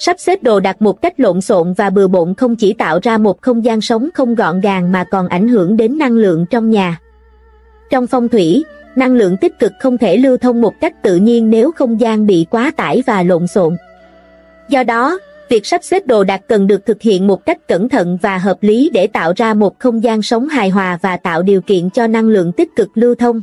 Sắp xếp đồ đạc một cách lộn xộn và bừa bộn không chỉ tạo ra một không gian sống không gọn gàng mà còn ảnh hưởng đến năng lượng trong nhà. Trong phong thủy, năng lượng tích cực không thể lưu thông một cách tự nhiên nếu không gian bị quá tải và lộn xộn. Do đó, việc sắp xếp đồ đạc cần được thực hiện một cách cẩn thận và hợp lý để tạo ra một không gian sống hài hòa và tạo điều kiện cho năng lượng tích cực lưu thông.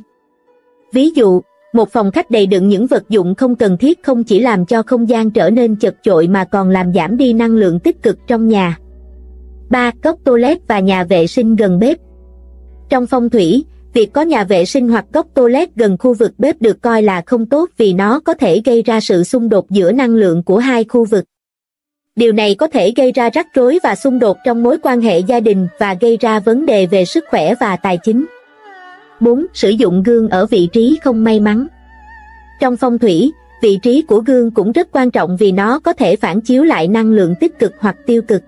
Ví dụ, một phòng khách đầy đựng những vật dụng không cần thiết không chỉ làm cho không gian trở nên chật chội mà còn làm giảm đi năng lượng tích cực trong nhà. 3. Cốc toilet và nhà vệ sinh gần bếp. Trong phong thủy, việc có nhà vệ sinh hoặc cốc toilet gần khu vực bếp được coi là không tốt vì nó có thể gây ra sự xung đột giữa năng lượng của hai khu vực. Điều này có thể gây ra rắc rối và xung đột trong mối quan hệ gia đình và gây ra vấn đề về sức khỏe và tài chính. 4. Sử dụng gương ở vị trí không may mắn. Trong phong thủy, vị trí của gương cũng rất quan trọng vì nó có thể phản chiếu lại năng lượng tích cực hoặc tiêu cực.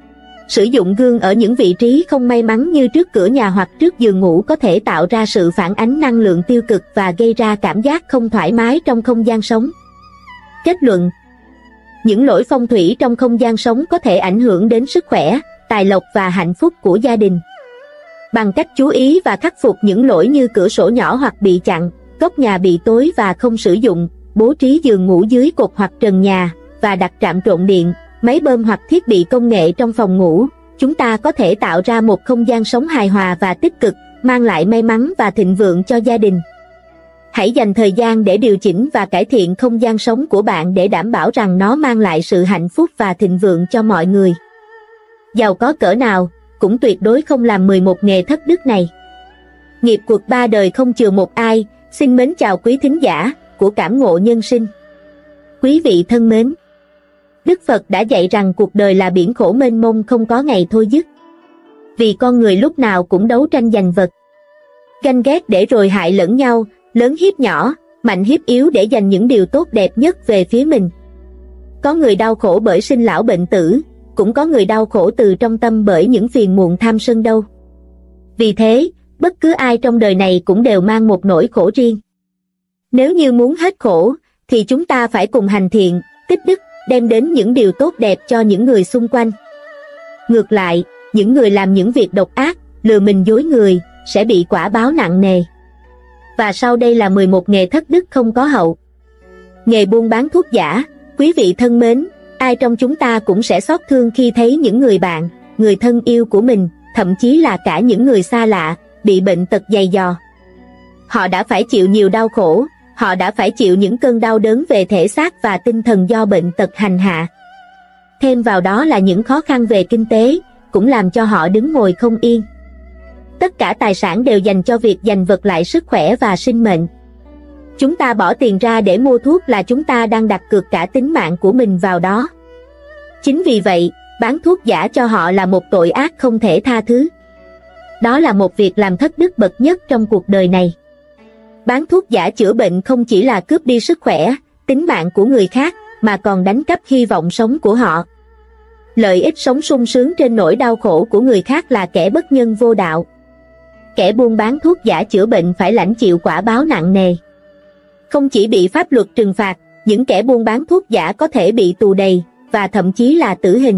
Sử dụng gương ở những vị trí không may mắn như trước cửa nhà hoặc trước giường ngủ có thể tạo ra sự phản ánh năng lượng tiêu cực và gây ra cảm giác không thoải mái trong không gian sống. Kết luận: những lỗi phong thủy trong không gian sống có thể ảnh hưởng đến sức khỏe, tài lộc và hạnh phúc của gia đình. Bằng cách chú ý và khắc phục những lỗi như cửa sổ nhỏ hoặc bị chặn, góc nhà bị tối và không sử dụng, bố trí giường ngủ dưới cột hoặc trần nhà, và đặt trạm trộn điện, máy bơm hoặc thiết bị công nghệ trong phòng ngủ, chúng ta có thể tạo ra một không gian sống hài hòa và tích cực, mang lại may mắn và thịnh vượng cho gia đình. Hãy dành thời gian để điều chỉnh và cải thiện không gian sống của bạn để đảm bảo rằng nó mang lại sự hạnh phúc và thịnh vượng cho mọi người. Giàu có cỡ nào, cũng tuyệt đối không làm 11 nghề thất đức này. Nghiệp cuộc ba đời không chừa một ai. Xin mến chào quý thính giả của Cảm Ngộ Nhân Sinh. Quý vị thân mến, Đức Phật đã dạy rằng cuộc đời là biển khổ mênh mông không có ngày thôi dứt. Vì con người lúc nào cũng đấu tranh giành vật, ganh ghét để rồi hại lẫn nhau, lớn hiếp nhỏ, mạnh hiếp yếu để giành những điều tốt đẹp nhất về phía mình. Có người đau khổ bởi sinh lão bệnh tử, cũng có người đau khổ từ trong tâm bởi những phiền muộn tham sân đâu. Vì thế, bất cứ ai trong đời này cũng đều mang một nỗi khổ riêng. Nếu như muốn hết khổ, thì chúng ta phải cùng hành thiện, tích đức, đem đến những điều tốt đẹp cho những người xung quanh. Ngược lại, những người làm những việc độc ác, lừa mình dối người, sẽ bị quả báo nặng nề. Và sau đây là 11 nghề thất đức không có hậu. Nghề buôn bán thuốc giả. Quý vị thân mến, ai trong chúng ta cũng sẽ xót thương khi thấy những người bạn, người thân yêu của mình, thậm chí là cả những người xa lạ, bị bệnh tật dày dò. Họ đã phải chịu nhiều đau khổ, họ đã phải chịu những cơn đau đớn về thể xác và tinh thần do bệnh tật hành hạ. Thêm vào đó là những khó khăn về kinh tế, cũng làm cho họ đứng ngồi không yên. Tất cả tài sản đều dành cho việc giành vật lại sức khỏe và sinh mệnh. Chúng ta bỏ tiền ra để mua thuốc là chúng ta đang đặt cược cả tính mạng của mình vào đó. Chính vì vậy, bán thuốc giả cho họ là một tội ác không thể tha thứ. Đó là một việc làm thất đức bậc nhất trong cuộc đời này. Bán thuốc giả chữa bệnh không chỉ là cướp đi sức khỏe, tính mạng của người khác, mà còn đánh cắp hy vọng sống của họ. Lợi ích sống sung sướng trên nỗi đau khổ của người khác là kẻ bất nhân vô đạo. Kẻ buôn bán thuốc giả chữa bệnh phải lãnh chịu quả báo nặng nề. Không chỉ bị pháp luật trừng phạt, những kẻ buôn bán thuốc giả có thể bị tù đầy, và thậm chí là tử hình.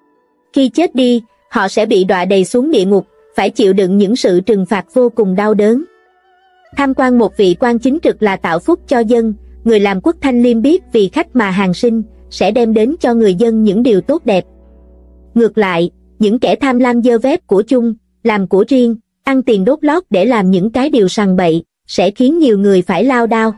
Khi chết đi, họ sẽ bị đọa đầy xuống địa ngục, phải chịu đựng những sự trừng phạt vô cùng đau đớn. Tham quan một vị quan chính trực là tạo phúc cho dân, người làm quốc thanh liêm biết vì khách mà hàng sinh, sẽ đem đến cho người dân những điều tốt đẹp. Ngược lại, những kẻ tham lam dơ vét của chung, làm của riêng, ăn tiền đốt lót để làm những cái điều sằng bậy, sẽ khiến nhiều người phải lao đao.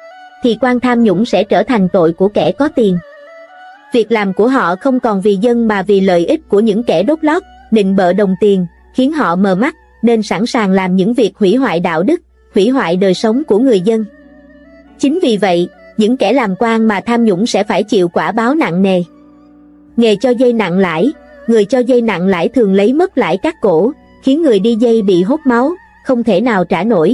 Thì quan tham nhũng sẽ trở thành tội của kẻ có tiền. Việc làm của họ không còn vì dân mà vì lợi ích của những kẻ đốt lót, nịnh bợ đồng tiền, khiến họ mờ mắt, nên sẵn sàng làm những việc hủy hoại đạo đức, hủy hoại đời sống của người dân. Chính vì vậy, những kẻ làm quan mà tham nhũng sẽ phải chịu quả báo nặng nề. Nghề cho dây nặng lãi. Người cho dây nặng lãi thường lấy mất lãi cắt cổ, khiến người đi dây bị hốt máu, không thể nào trả nổi.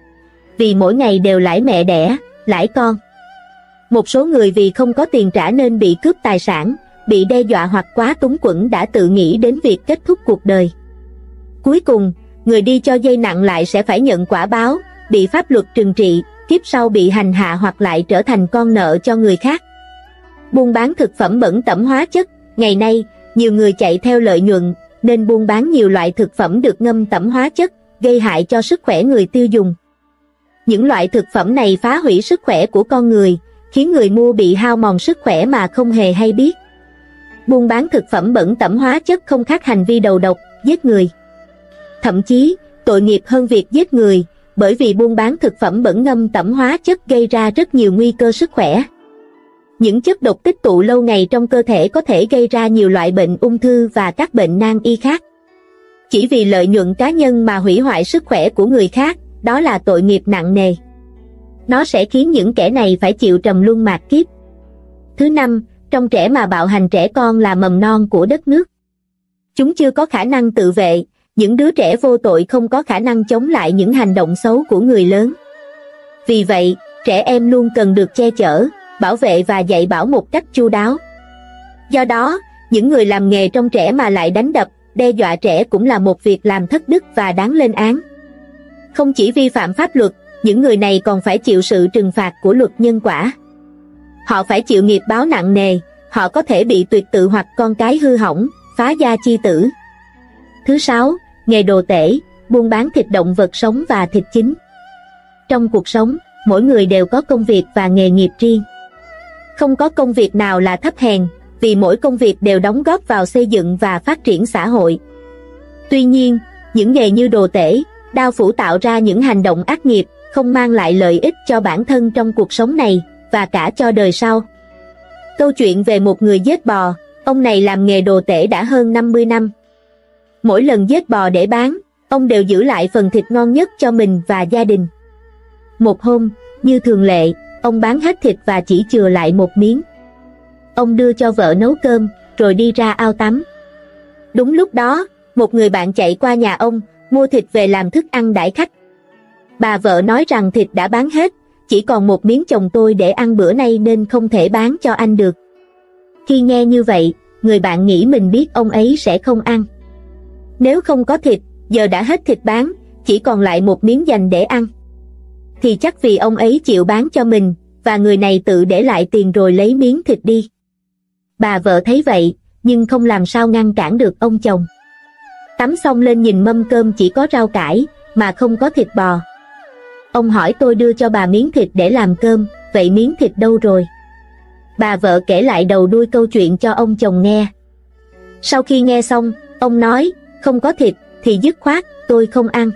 Vì mỗi ngày đều lãi mẹ đẻ, lãi con. Một số người vì không có tiền trả nên bị cướp tài sản, bị đe dọa hoặc quá túng quẫn đã tự nghĩ đến việc kết thúc cuộc đời. Cuối cùng, người đi cho dây nặng lại sẽ phải nhận quả báo, bị pháp luật trừng trị, kiếp sau bị hành hạ hoặc lại trở thành con nợ cho người khác. Buôn bán thực phẩm bẩn tẩm hóa chất, ngày nay, nhiều người chạy theo lợi nhuận, nên buôn bán nhiều loại thực phẩm được ngâm tẩm hóa chất, gây hại cho sức khỏe người tiêu dùng. Những loại thực phẩm này phá hủy sức khỏe của con người, khiến người mua bị hao mòn sức khỏe mà không hề hay biết. Buôn bán thực phẩm bẩn tẩm hóa chất không khác hành vi đầu độc, giết người. Thậm chí, tội nghiệp hơn việc giết người, bởi vì buôn bán thực phẩm bẩn ngâm tẩm hóa chất gây ra rất nhiều nguy cơ sức khỏe. Những chất độc tích tụ lâu ngày trong cơ thể có thể gây ra nhiều loại bệnh ung thư và các bệnh nan y khác. Chỉ vì lợi nhuận cá nhân mà hủy hoại sức khỏe của người khác, đó là tội nghiệp nặng nề. Nó sẽ khiến những kẻ này phải chịu trầm luân mạt kiếp. Thứ năm, trong trẻ mà bạo hành trẻ con là mầm non của đất nước. Chúng chưa có khả năng tự vệ, những đứa trẻ vô tội không có khả năng chống lại những hành động xấu của người lớn. Vì vậy, trẻ em luôn cần được che chở, bảo vệ và dạy bảo một cách chu đáo. Do đó, những người làm nghề trong trẻ mà lại đánh đập, đe dọa trẻ cũng là một việc làm thất đức và đáng lên án. Không chỉ vi phạm pháp luật, những người này còn phải chịu sự trừng phạt của luật nhân quả. Họ phải chịu nghiệp báo nặng nề, họ có thể bị tuyệt tự hoặc con cái hư hỏng, phá gia chi tử. Thứ sáu, nghề đồ tể, buôn bán thịt động vật sống và thịt chín. Trong cuộc sống, mỗi người đều có công việc và nghề nghiệp riêng. Không có công việc nào là thấp hèn, vì mỗi công việc đều đóng góp vào xây dựng và phát triển xã hội. Tuy nhiên, những nghề như đồ tể, đao phủ tạo ra những hành động ác nghiệp, không mang lại lợi ích cho bản thân trong cuộc sống này, và cả cho đời sau. Câu chuyện về một người giết bò, ông này làm nghề đồ tể đã hơn 50 năm. Mỗi lần giết bò để bán, ông đều giữ lại phần thịt ngon nhất cho mình và gia đình. Một hôm, như thường lệ, ông bán hết thịt và chỉ chừa lại một miếng. Ông đưa cho vợ nấu cơm, rồi đi ra ao tắm. Đúng lúc đó, một người bạn chạy qua nhà ông, mua thịt về làm thức ăn đãi khách. Bà vợ nói rằng thịt đã bán hết, chỉ còn một miếng chồng tôi để ăn bữa nay nên không thể bán cho anh được. Khi nghe như vậy, người bạn nghĩ mình biết ông ấy sẽ không ăn. Nếu không có thịt, giờ đã hết thịt bán, chỉ còn lại một miếng dành để ăn, thì chắc vì ông ấy chịu bán cho mình, và người này tự để lại tiền rồi lấy miếng thịt đi. Bà vợ thấy vậy, nhưng không làm sao ngăn cản được ông chồng. Tắm xong lên nhìn mâm cơm chỉ có rau cải, mà không có thịt bò. Ông hỏi tôi đưa cho bà miếng thịt để làm cơm, vậy miếng thịt đâu rồi? Bà vợ kể lại đầu đuôi câu chuyện cho ông chồng nghe. Sau khi nghe xong, ông nói, không có thịt, thì dứt khoát, tôi không ăn.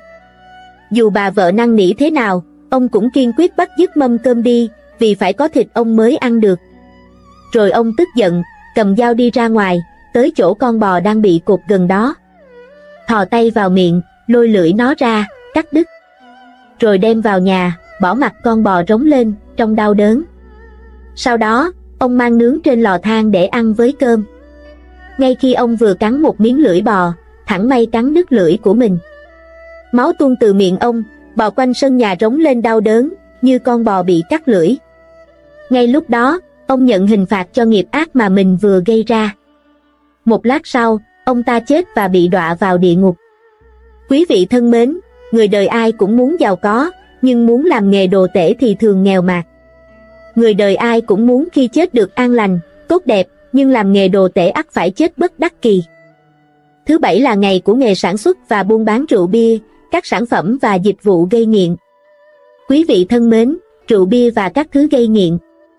Dù bà vợ năn nỉ thế nào, ông cũng kiên quyết bắt dứt mâm cơm đi, vì phải có thịt ông mới ăn được. Rồi ông tức giận, cầm dao đi ra ngoài, tới chỗ con bò đang bị cột gần đó. Thò tay vào miệng, lôi lưỡi nó ra, cắt đứt. Rồi đem vào nhà, bỏ mặc con bò rống lên, trong đau đớn. Sau đó, ông mang nướng trên lò than để ăn với cơm. Ngay khi ông vừa cắn một miếng lưỡi bò, thẳng may cắn đứt lưỡi của mình. Máu tuôn từ miệng ông, bò quanh sân nhà rống lên đau đớn, như con bò bị cắt lưỡi. Ngay lúc đó, ông nhận hình phạt cho nghiệp ác mà mình vừa gây ra. Một lát sau, ông ta chết và bị đọa vào địa ngục. Quý vị thân mến, người đời ai cũng muốn giàu có, nhưng muốn làm nghề đồ tể thì thường nghèo mạt. Người đời ai cũng muốn khi chết được an lành, tốt đẹp, nhưng làm nghề đồ tể ắt phải chết bất đắc kỳ. Thứ bảy là ngày của nghề sản xuất và buôn bán rượu bia, các sản phẩm và dịch vụ gây nghiện. Quý vị thân mến, rượu bia và các thứ gây nghiện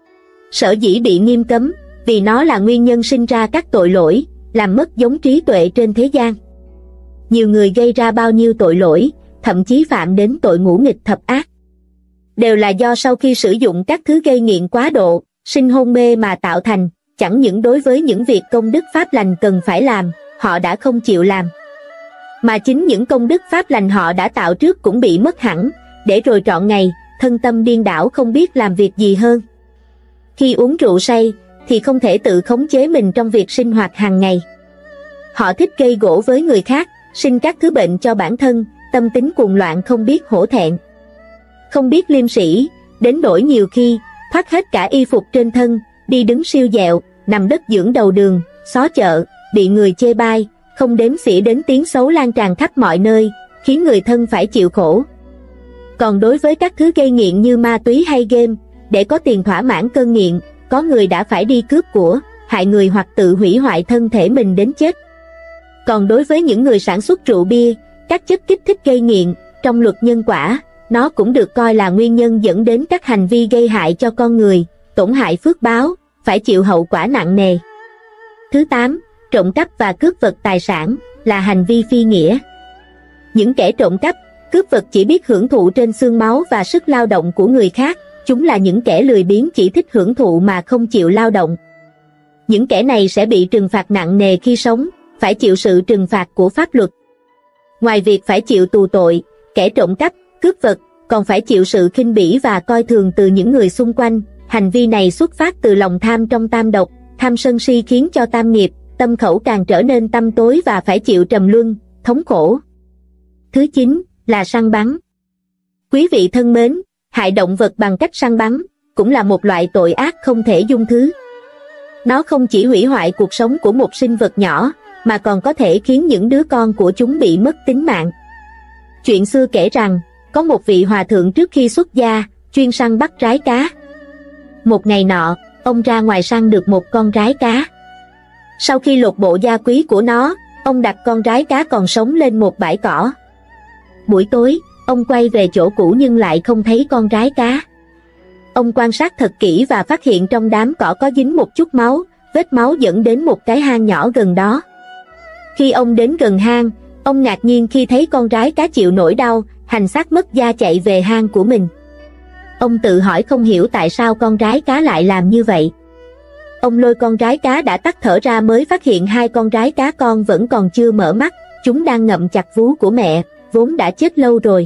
sở dĩ bị nghiêm cấm, vì nó là nguyên nhân sinh ra các tội lỗi, làm mất giống trí tuệ trên thế gian. Nhiều người gây ra bao nhiêu tội lỗi, thậm chí phạm đến tội ngũ nghịch thập ác, đều là do sau khi sử dụng các thứ gây nghiện quá độ, sinh hôn mê mà tạo thành. Chẳng những đối với những việc công đức pháp lành cần phải làm, họ đã không chịu làm, mà chính những công đức pháp lành họ đã tạo trước cũng bị mất hẳn, để rồi trọn ngày, thân tâm điên đảo không biết làm việc gì hơn. Khi uống rượu say, thì không thể tự khống chế mình trong việc sinh hoạt hàng ngày. Họ thích gây gổ với người khác, sinh các thứ bệnh cho bản thân, tâm tính cuồng loạn không biết hổ thẹn, không biết liêm sĩ, đến nỗi nhiều khi, thoát hết cả y phục trên thân, đi đứng siêu dẹo, nằm đất dưỡng đầu đường, xó chợ, bị người chê bai, không đếm xỉa đến tiếng xấu lan tràn khắp mọi nơi, khiến người thân phải chịu khổ. Còn đối với các thứ gây nghiện như ma túy hay game, để có tiền thỏa mãn cơn nghiện, có người đã phải đi cướp của, hại người hoặc tự hủy hoại thân thể mình đến chết. Còn đối với những người sản xuất rượu bia, các chất kích thích gây nghiện, trong luật nhân quả, nó cũng được coi là nguyên nhân dẫn đến các hành vi gây hại cho con người, tổn hại phước báo, phải chịu hậu quả nặng nề. Thứ 8, trộm cắp và cướp vật tài sản là hành vi phi nghĩa. Những kẻ trộm cắp, cướp vật chỉ biết hưởng thụ trên xương máu và sức lao động của người khác, chúng là những kẻ lười biếng chỉ thích hưởng thụ mà không chịu lao động. Những kẻ này sẽ bị trừng phạt nặng nề khi sống, phải chịu sự trừng phạt của pháp luật. Ngoài việc phải chịu tù tội, kẻ trộm cắp, cướp vật còn phải chịu sự khinh bỉ và coi thường từ những người xung quanh. Hành vi này xuất phát từ lòng tham trong tam độc, tham sân si khiến cho tam nghiệp, tâm khẩu càng trở nên tăm tối và phải chịu trầm luân, thống khổ. Thứ 9 là săn bắn. Quý vị thân mến, hại động vật bằng cách săn bắn cũng là một loại tội ác không thể dung thứ. Nó không chỉ hủy hoại cuộc sống của một sinh vật nhỏ, mà còn có thể khiến những đứa con của chúng bị mất tính mạng. Chuyện xưa kể rằng, có một vị hòa thượng trước khi xuất gia, chuyên săn bắt rái cá. Một ngày nọ, ông ra ngoài săn được một con rái cá. Sau khi lột bộ da quý của nó, ông đặt con rái cá còn sống lên một bãi cỏ. Buổi tối, ông quay về chỗ cũ nhưng lại không thấy con rái cá. Ông quan sát thật kỹ và phát hiện trong đám cỏ có dính một chút máu, vết máu dẫn đến một cái hang nhỏ gần đó. Khi ông đến gần hang, ông ngạc nhiên khi thấy con rái cá chịu nỗi đau, hành xác mất da chạy về hang của mình. Ông tự hỏi không hiểu tại sao con rái cá lại làm như vậy. Ông lôi con rái cá đã tắt thở ra mới phát hiện hai con rái cá con vẫn còn chưa mở mắt, chúng đang ngậm chặt vú của mẹ, vốn đã chết lâu rồi.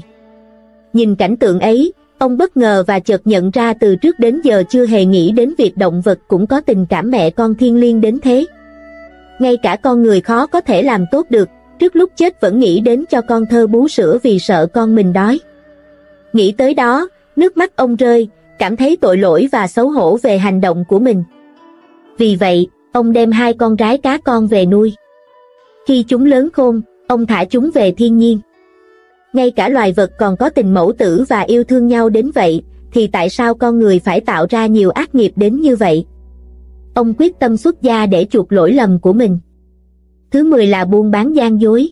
Nhìn cảnh tượng ấy, ông bất ngờ và chợt nhận ra từ trước đến giờ chưa hề nghĩ đến việc động vật cũng có tình cảm mẹ con thiêng liêng đến thế. Ngay cả con người khó có thể làm tốt được, trước lúc chết vẫn nghĩ đến cho con thơ bú sữa vì sợ con mình đói. Nghĩ tới đó, nước mắt ông rơi, cảm thấy tội lỗi và xấu hổ về hành động của mình. Vì vậy, ông đem hai con rái cá con về nuôi. Khi chúng lớn khôn, ông thả chúng về thiên nhiên. Ngay cả loài vật còn có tình mẫu tử và yêu thương nhau đến vậy, thì tại sao con người phải tạo ra nhiều ác nghiệp đến như vậy? Ông quyết tâm xuất gia để chuộc lỗi lầm của mình. Thứ 10 là buôn bán gian dối.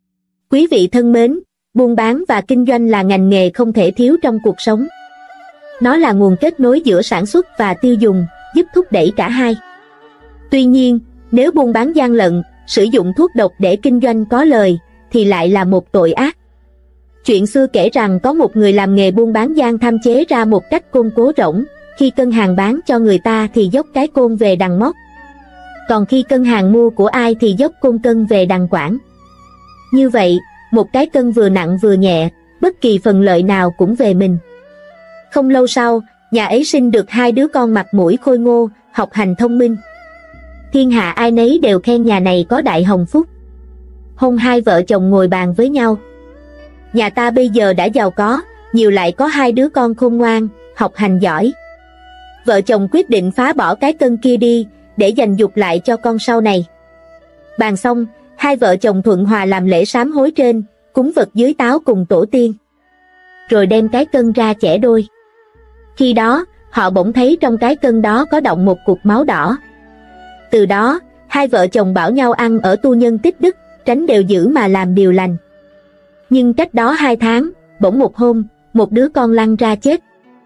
Quý vị thân mến, buôn bán và kinh doanh là ngành nghề không thể thiếu trong cuộc sống. Nó là nguồn kết nối giữa sản xuất và tiêu dùng, giúp thúc đẩy cả hai. Tuy nhiên, nếu buôn bán gian lận, sử dụng thuốc độc để kinh doanh có lời, thì lại là một tội ác. Chuyện xưa kể rằng có một người làm nghề buôn bán gian tham chế ra một cách côn cố rỗng, khi cân hàng bán cho người ta thì dốc cái côn về đằng móc. Còn khi cân hàng mua của ai thì dốc côn cân về đằng quảng. Như vậy, một cái cân vừa nặng vừa nhẹ, bất kỳ phần lợi nào cũng về mình. Không lâu sau, nhà ấy sinh được hai đứa con mặt mũi khôi ngô, học hành thông minh. Thiên hạ ai nấy đều khen nhà này có đại hồng phúc. Hôm hai vợ chồng ngồi bàn với nhau. Nhà ta bây giờ đã giàu có, nhiều lại có hai đứa con khôn ngoan, học hành giỏi. Vợ chồng quyết định phá bỏ cái cân kia đi, để dành dục lại cho con sau này. Bàn xong, hai vợ chồng thuận hòa làm lễ sám hối trên, cúng vật dưới táo cùng tổ tiên. Rồi đem cái cân ra chẻ đôi. Khi đó, họ bỗng thấy trong cái cân đó có đọng một cục máu đỏ. Từ đó, hai vợ chồng bảo nhau ăn ở tu nhân tích đức, tránh đều dữ mà làm điều lành. Nhưng cách đó 2 tháng, bỗng một hôm, một đứa con lăn ra chết.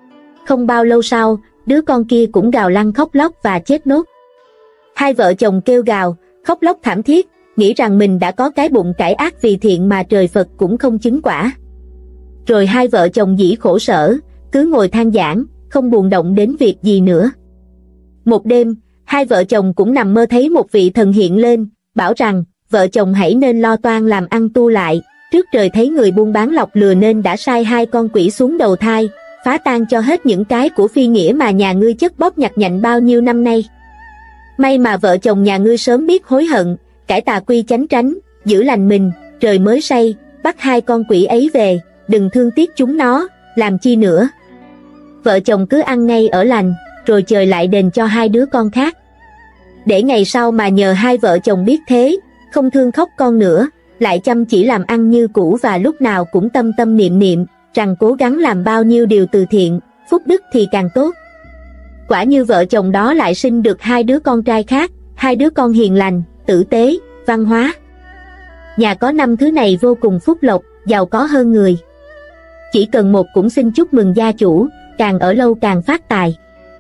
Không bao lâu sau, đứa con kia cũng gào lăn khóc lóc và chết nốt. Hai vợ chồng kêu gào, khóc lóc thảm thiết, nghĩ rằng mình đã có cái bụng cải ác vì thiện mà trời Phật cũng không chứng quả. Rồi hai vợ chồng dĩ khổ sở, cứ ngồi than vãn, không buồn động đến việc gì nữa. Một đêm, hai vợ chồng cũng nằm mơ thấy một vị thần hiện lên, bảo rằng vợ chồng hãy nên lo toan làm ăn tu lại. Trước trời thấy người buôn bán lọc lừa nên đã sai hai con quỷ xuống đầu thai, phá tan cho hết những cái của phi nghĩa mà nhà ngươi chất bóp nhặt nhạnh bao nhiêu năm nay. May mà vợ chồng nhà ngươi sớm biết hối hận, cải tà quy chánh tránh, giữ lành mình, trời mới say, bắt hai con quỷ ấy về, đừng thương tiếc chúng nó, làm chi nữa. Vợ chồng cứ ăn ngay ở lành, rồi trời lại đền cho hai đứa con khác. Để ngày sau mà nhờ hai vợ chồng biết thế, không thương khóc con nữa, lại chăm chỉ làm ăn như cũ và lúc nào cũng tâm tâm niệm niệm rằng cố gắng làm bao nhiêu điều từ thiện, phúc đức thì càng tốt. Quả như vợ chồng đó lại sinh được 2 đứa con trai khác, 2 đứa con hiền lành, tử tế, văn hóa. Nhà có 5 thứ này vô cùng phúc lộc, giàu có hơn người. Chỉ cần một cũng xin chúc mừng gia chủ, càng ở lâu càng phát tài.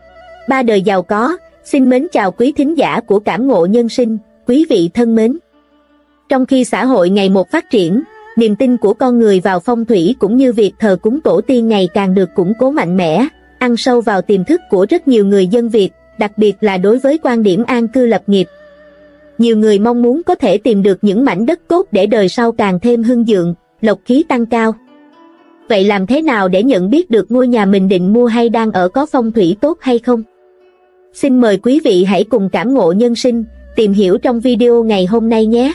3 đời giàu có. Xin mến chào quý thính giả của Cảm Ngộ Nhân Sinh, quý vị thân mến. Trong khi xã hội ngày một phát triển, niềm tin của con người vào phong thủy cũng như việc thờ cúng tổ tiên ngày càng được củng cố mạnh mẽ, ăn sâu vào tiềm thức của rất nhiều người dân Việt, đặc biệt là đối với quan điểm an cư lập nghiệp. Nhiều người mong muốn có thể tìm được những mảnh đất tốt để đời sau càng thêm hưng vượng, lộc khí tăng cao. Vậy làm thế nào để nhận biết được ngôi nhà mình định mua hay đang ở có phong thủy tốt hay không? Xin mời quý vị hãy cùng Cảm Ngộ Nhân Sinh tìm hiểu trong video ngày hôm nay nhé.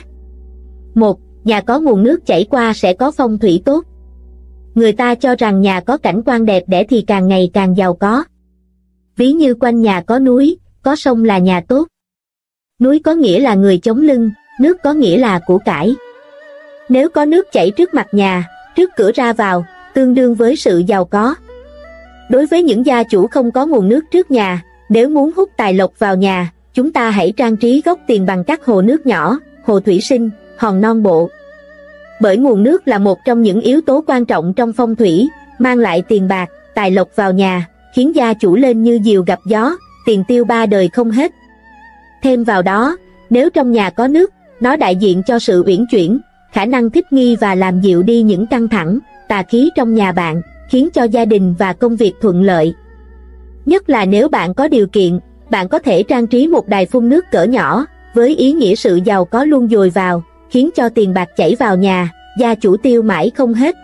1. Nhà có nguồn nước chảy qua sẽ có phong thủy tốt. Người ta cho rằng nhà có cảnh quan đẹp đẽ thì càng ngày càng giàu có. Ví như quanh nhà có núi, có sông là nhà tốt. Núi có nghĩa là người chống lưng, nước có nghĩa là của cải. Nếu có nước chảy trước mặt nhà, trước cửa ra vào, tương đương với sự giàu có. Đối với những gia chủ không có nguồn nước trước nhà, nếu muốn hút tài lộc vào nhà, chúng ta hãy trang trí góc tiền bằng các hồ nước nhỏ, hồ thủy sinh, hòn non bộ. Bởi nguồn nước là một trong những yếu tố quan trọng trong phong thủy, mang lại tiền bạc, tài lộc vào nhà, khiến gia chủ lên như diều gặp gió, tiền tiêu 3 đời không hết. Thêm vào đó, nếu trong nhà có nước, nó đại diện cho sự uyển chuyển, khả năng thích nghi và làm dịu đi những căng thẳng, tà khí trong nhà bạn, khiến cho gia đình và công việc thuận lợi. Nhất là nếu bạn có điều kiện, bạn có thể trang trí một đài phun nước cỡ nhỏ, với ý nghĩa sự giàu có luôn dồi vào, khiến cho tiền bạc chảy vào nhà, gia chủ tiêu mãi không hết.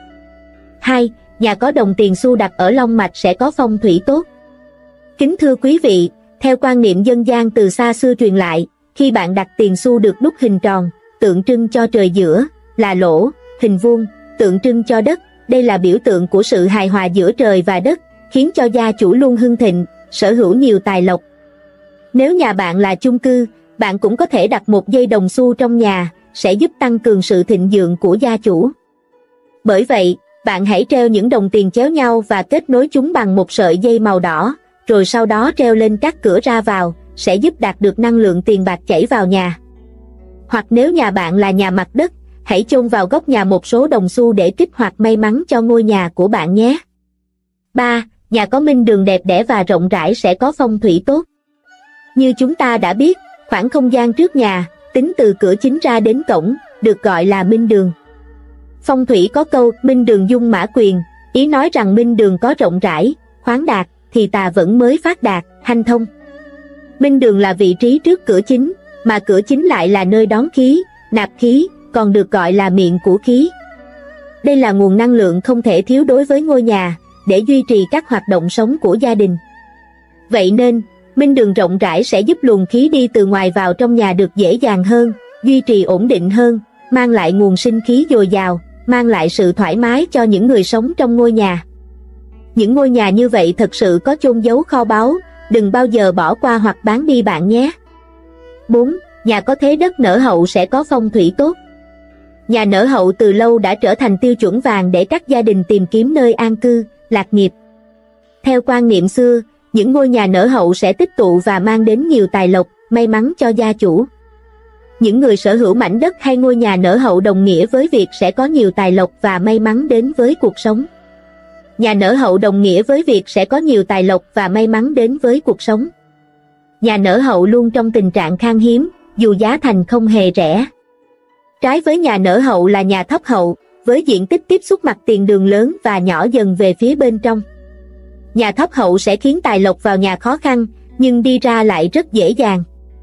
2. Nhà có đồng tiền xu đặt ở long mạch sẽ có phong thủy tốt. Kính thưa quý vị, theo quan niệm dân gian từ xa xưa truyền lại, khi bạn đặt tiền xu được đúc hình tròn, tượng trưng cho trời giữa, là lỗ, hình vuông, tượng trưng cho đất, đây là biểu tượng của sự hài hòa giữa trời và đất, khiến cho gia chủ luôn hưng thịnh, sở hữu nhiều tài lộc. Nếu nhà bạn là chung cư, bạn cũng có thể đặt một dây đồng xu trong nhà, sẽ giúp tăng cường sự thịnh vượng của gia chủ. Bởi vậy, bạn hãy treo những đồng tiền chéo nhau và kết nối chúng bằng một sợi dây màu đỏ, rồi sau đó treo lên các cửa ra vào, sẽ giúp đạt được năng lượng tiền bạc chảy vào nhà. Hoặc nếu nhà bạn là nhà mặt đất, hãy chôn vào góc nhà một số đồng xu để kích hoạt may mắn cho ngôi nhà của bạn nhé. 3. Nhà có minh đường đẹp đẽ và rộng rãi sẽ có phong thủy tốt. Như chúng ta đã biết, khoảng không gian trước nhà, tính từ cửa chính ra đến cổng, được gọi là minh đường. Phong thủy có câu minh đường dung mã quyền, ý nói rằng minh đường có rộng rãi, khoáng đạt, thì tà vẫn mới phát đạt, hanh thông. Minh đường là vị trí trước cửa chính, mà cửa chính lại là nơi đón khí, nạp khí, còn được gọi là miệng của khí. Đây là nguồn năng lượng không thể thiếu đối với ngôi nhà, để duy trì các hoạt động sống của gia đình. Vậy nên, minh đường rộng rãi sẽ giúp luồng khí đi từ ngoài vào trong nhà được dễ dàng hơn, duy trì ổn định hơn, mang lại nguồn sinh khí dồi dào, mang lại sự thoải mái cho những người sống trong ngôi nhà. Những ngôi nhà như vậy thật sự có chôn giấu kho báu, đừng bao giờ bỏ qua hoặc bán đi bạn nhé. 4. Nhà có thế đất nở hậu sẽ có phong thủy tốt. Nhà nở hậu từ lâu đã trở thành tiêu chuẩn vàng để các gia đình tìm kiếm nơi an cư, lạc nghiệp. Theo quan niệm xưa, những ngôi nhà nở hậu sẽ tích tụ và mang đến nhiều tài lộc, may mắn cho gia chủ. Những người sở hữu mảnh đất hay ngôi nhà nở hậu đồng nghĩa với việc sẽ có nhiều tài lộc và may mắn đến với cuộc sống. Nhà nở hậu đồng nghĩa với việc sẽ có nhiều tài lộc và may mắn đến với cuộc sống. Nhà nở hậu luôn trong tình trạng khan hiếm, dù giá thành không hề rẻ. Trái với nhà nở hậu là nhà thấp hậu, với diện tích tiếp xúc mặt tiền đường lớn và nhỏ dần về phía bên trong. Nhà thấp hậu sẽ khiến tài lộc vào nhà khó khăn, nhưng đi ra lại rất dễ dàng.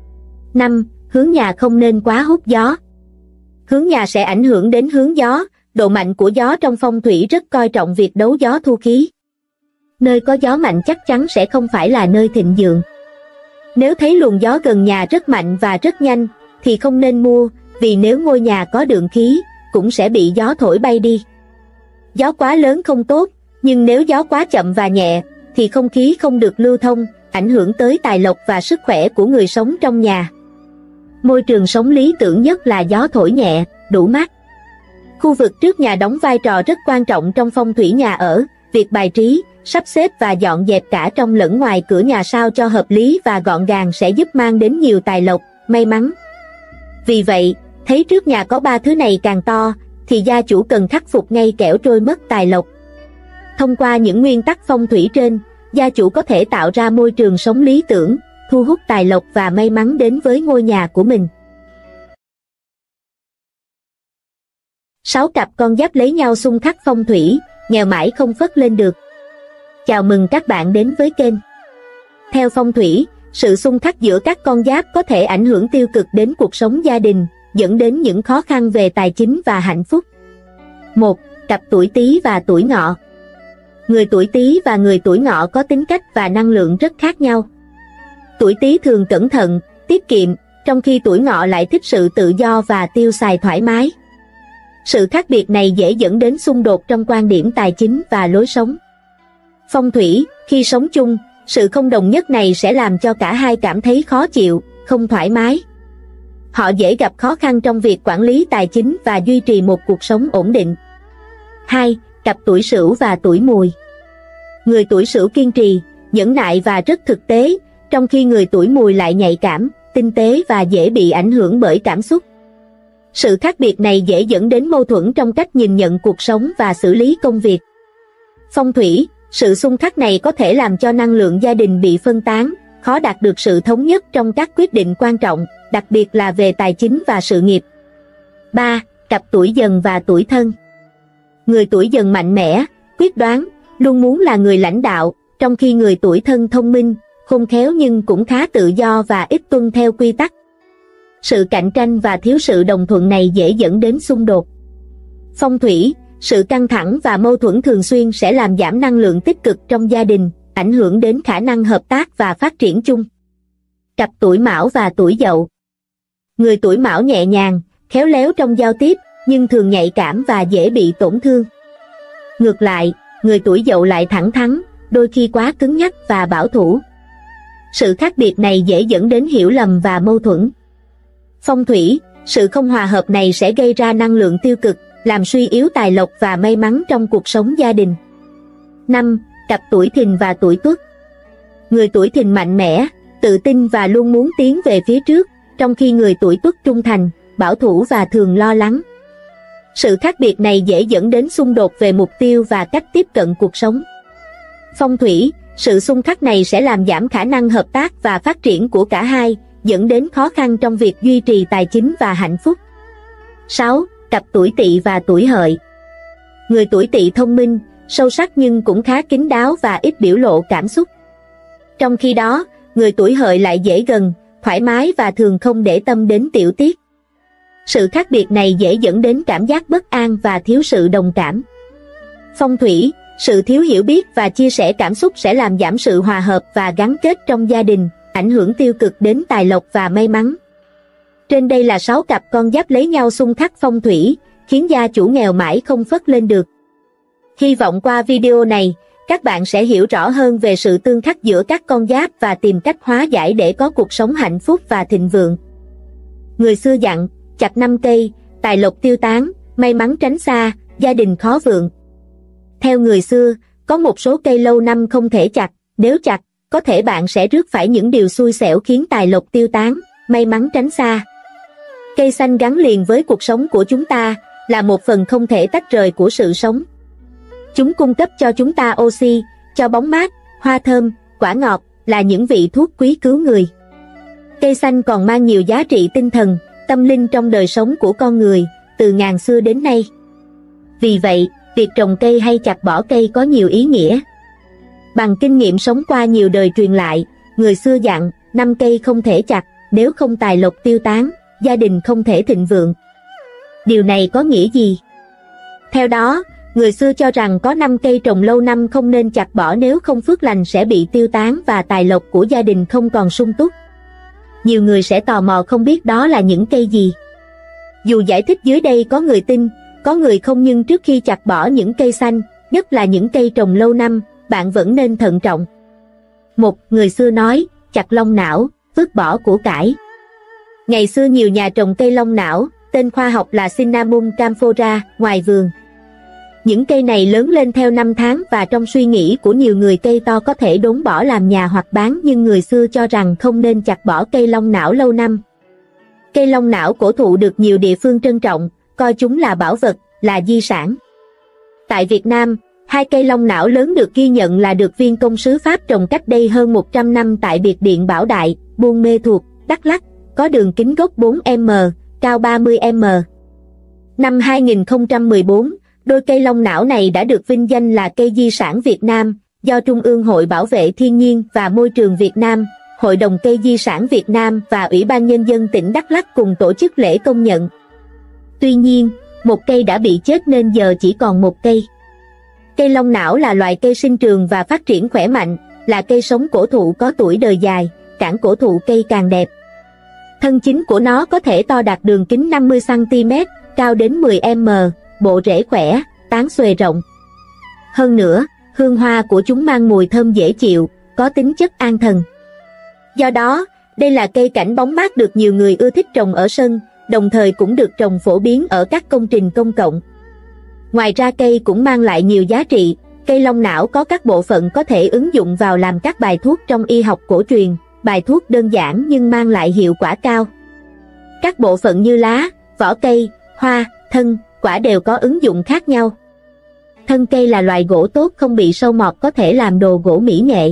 5. Hướng nhà không nên quá hút gió. Hướng nhà sẽ ảnh hưởng đến hướng gió, độ mạnh của gió trong phong thủy rất coi trọng việc đấu gió thu khí. Nơi có gió mạnh chắc chắn sẽ không phải là nơi thịnh vượng. Nếu thấy luồng gió gần nhà rất mạnh và rất nhanh, thì không nên mua, vì nếu ngôi nhà có đường khí, cũng sẽ bị gió thổi bay đi. Gió quá lớn không tốt, nhưng nếu gió quá chậm và nhẹ, thì không khí không được lưu thông, ảnh hưởng tới tài lộc và sức khỏe của người sống trong nhà. Môi trường sống lý tưởng nhất là gió thổi nhẹ, đủ mát. Khu vực trước nhà đóng vai trò rất quan trọng trong phong thủy nhà ở, việc bài trí, sắp xếp và dọn dẹp cả trong lẫn ngoài cửa nhà sao cho hợp lý và gọn gàng sẽ giúp mang đến nhiều tài lộc, may mắn. Vì vậy, thấy trước nhà có 3 thứ này càng to, thì gia chủ cần khắc phục ngay kẻo trôi mất tài lộc. Thông qua những nguyên tắc phong thủy trên, gia chủ có thể tạo ra môi trường sống lý tưởng, thu hút tài lộc và may mắn đến với ngôi nhà của mình. 6 cặp con giáp lấy nhau xung khắc phong thủy, nghèo mãi không phất lên được. Chào mừng các bạn đến với kênh. Theo phong thủy, sự xung khắc giữa các con giáp có thể ảnh hưởng tiêu cực đến cuộc sống gia đình, dẫn đến những khó khăn về tài chính và hạnh phúc. 1. Cặp tuổi Tý và tuổi Ngọ. Người tuổi Tý và người tuổi Ngọ có tính cách và năng lượng rất khác nhau. Tuổi Tý thường cẩn thận, tiết kiệm, trong khi tuổi Ngọ lại thích sự tự do và tiêu xài thoải mái. Sự khác biệt này dễ dẫn đến xung đột trong quan điểm tài chính và lối sống. Phong thủy, khi sống chung, sự không đồng nhất này sẽ làm cho cả hai cảm thấy khó chịu, không thoải mái. Họ dễ gặp khó khăn trong việc quản lý tài chính và duy trì một cuộc sống ổn định. 2. Cặp tuổi Sửu và tuổi Mùi. Người tuổi Sửu kiên trì, nhẫn nại và rất thực tế, trong khi người tuổi Mùi lại nhạy cảm, tinh tế và dễ bị ảnh hưởng bởi cảm xúc. Sự khác biệt này dễ dẫn đến mâu thuẫn trong cách nhìn nhận cuộc sống và xử lý công việc. Phong thủy, sự xung khắc này có thể làm cho năng lượng gia đình bị phân tán, khó đạt được sự thống nhất trong các quyết định quan trọng, đặc biệt là về tài chính và sự nghiệp. 3. Cặp tuổi Dần và tuổi Thân. Người tuổi Dần mạnh mẽ, quyết đoán, luôn muốn là người lãnh đạo, trong khi người tuổi Thân thông minh, khôn khéo nhưng cũng khá tự do và ít tuân theo quy tắc. Sự cạnh tranh và thiếu sự đồng thuận này dễ dẫn đến xung đột. Phong thủy, sự căng thẳng và mâu thuẫn thường xuyên sẽ làm giảm năng lượng tích cực trong gia đình, ảnh hưởng đến khả năng hợp tác và phát triển chung. Cặp tuổi Mão và tuổi Dậu. Người tuổi Mão nhẹ nhàng, khéo léo trong giao tiếp, nhưng thường nhạy cảm và dễ bị tổn thương. Ngược lại, người tuổi Dậu lại thẳng thắn, đôi khi quá cứng nhắc và bảo thủ. Sự khác biệt này dễ dẫn đến hiểu lầm và mâu thuẫn. Phong thủy, sự không hòa hợp này sẽ gây ra năng lượng tiêu cực, làm suy yếu tài lộc và may mắn trong cuộc sống gia đình. 5. Cặp tuổi Thìn và tuổi Tuất. Người tuổi Thìn mạnh mẽ, tự tin và luôn muốn tiến về phía trước, trong khi người tuổi Tuất trung thành, bảo thủ và thường lo lắng. Sự khác biệt này dễ dẫn đến xung đột về mục tiêu và cách tiếp cận cuộc sống. Phong thủy, sự xung khắc này sẽ làm giảm khả năng hợp tác và phát triển của cả hai, dẫn đến khó khăn trong việc duy trì tài chính và hạnh phúc. 6. Cặp tuổi Tỵ và tuổi Hợi. Người tuổi Tỵ thông minh, sâu sắc nhưng cũng khá kín đáo và ít biểu lộ cảm xúc. Trong khi đó, người tuổi Hợi lại dễ gần, thoải mái và thường không để tâm đến tiểu tiết. Sự khác biệt này dễ dẫn đến cảm giác bất an và thiếu sự đồng cảm. Phong thủy, sự thiếu hiểu biết và chia sẻ cảm xúc sẽ làm giảm sự hòa hợp và gắn kết trong gia đình, ảnh hưởng tiêu cực đến tài lộc và may mắn. Trên đây là 6 cặp con giáp lấy nhau xung khắc phong thủy, khiến gia chủ nghèo mãi không phất lên được. Hy vọng qua video này, các bạn sẽ hiểu rõ hơn về sự tương khắc giữa các con giáp và tìm cách hóa giải để có cuộc sống hạnh phúc và thịnh vượng. Người xưa dặn, chặt 5 cây, tài lộc tiêu tán, may mắn tránh xa, gia đình khó vượng. Theo người xưa, có một số cây lâu năm không thể chặt, nếu chặt, có thể bạn sẽ rước phải những điều xui xẻo khiến tài lộc tiêu tán, may mắn tránh xa. Cây xanh gắn liền với cuộc sống của chúng ta, là một phần không thể tách rời của sự sống. Chúng cung cấp cho chúng ta oxy, cho bóng mát, hoa thơm, quả ngọt, là những vị thuốc quý cứu người. Cây xanh còn mang nhiều giá trị tinh thần, tâm linh trong đời sống của con người, từ ngàn xưa đến nay. Vì vậy, việc trồng cây hay chặt bỏ cây có nhiều ý nghĩa. Bằng kinh nghiệm sống qua nhiều đời truyền lại, người xưa dặn, 5 cây không thể chặt, nếu không tài lộc tiêu tán, gia đình không thể thịnh vượng. Điều này có nghĩa gì? Theo đó, người xưa cho rằng có 5 cây trồng lâu năm không nên chặt bỏ, nếu không phước lành sẽ bị tiêu tán và tài lộc của gia đình không còn sung túc. Nhiều người sẽ tò mò không biết đó là những cây gì. Dù giải thích dưới đây có người tin, có người không, nhưng trước khi chặt bỏ những cây xanh, nhất là những cây trồng lâu năm, bạn vẫn nên thận trọng. Một người xưa nói, chặt long não, vứt bỏ của cải. Ngày xưa nhiều nhà trồng cây long não, tên khoa học là Cinnamon camphora, ngoài vườn. Những cây này lớn lên theo năm tháng và trong suy nghĩ của nhiều người cây to có thể đốn bỏ làm nhà hoặc bán, nhưng người xưa cho rằng không nên chặt bỏ cây long não lâu năm. Cây long não cổ thụ được nhiều địa phương trân trọng, coi chúng là bảo vật, là di sản. Tại Việt Nam, hai cây long não lớn được ghi nhận là được viên công sứ Pháp trồng cách đây hơn 100 năm tại biệt điện Bảo Đại, Buôn Mê Thuột, Đắk Lắk, có đường kính gốc 4m, cao 30m. Năm 2014, đôi cây long não này đã được vinh danh là cây di sản Việt Nam, do Trung ương Hội Bảo vệ Thiên nhiên và Môi trường Việt Nam, Hội đồng cây di sản Việt Nam và Ủy ban Nhân dân tỉnh Đắk Lắk cùng tổ chức lễ công nhận. Tuy nhiên, một cây đã bị chết nên giờ chỉ còn một cây. Cây long não là loại cây sinh trường và phát triển khỏe mạnh, là cây sống cổ thụ có tuổi đời dài, cản cổ thụ cây càng đẹp. Thân chính của nó có thể to đạt đường kính 50cm, cao đến 10m, bộ rễ khỏe, tán xuề rộng. Hơn nữa, hương hoa của chúng mang mùi thơm dễ chịu, có tính chất an thần. Do đó, đây là cây cảnh bóng mát được nhiều người ưa thích trồng ở sân, đồng thời cũng được trồng phổ biến ở các công trình công cộng. Ngoài ra cây cũng mang lại nhiều giá trị, cây long não có các bộ phận có thể ứng dụng vào làm các bài thuốc trong y học cổ truyền, bài thuốc đơn giản nhưng mang lại hiệu quả cao. Các bộ phận như lá, vỏ cây, hoa, thân, quả đều có ứng dụng khác nhau. Thân cây là loại gỗ tốt không bị sâu mọt, có thể làm đồ gỗ mỹ nghệ.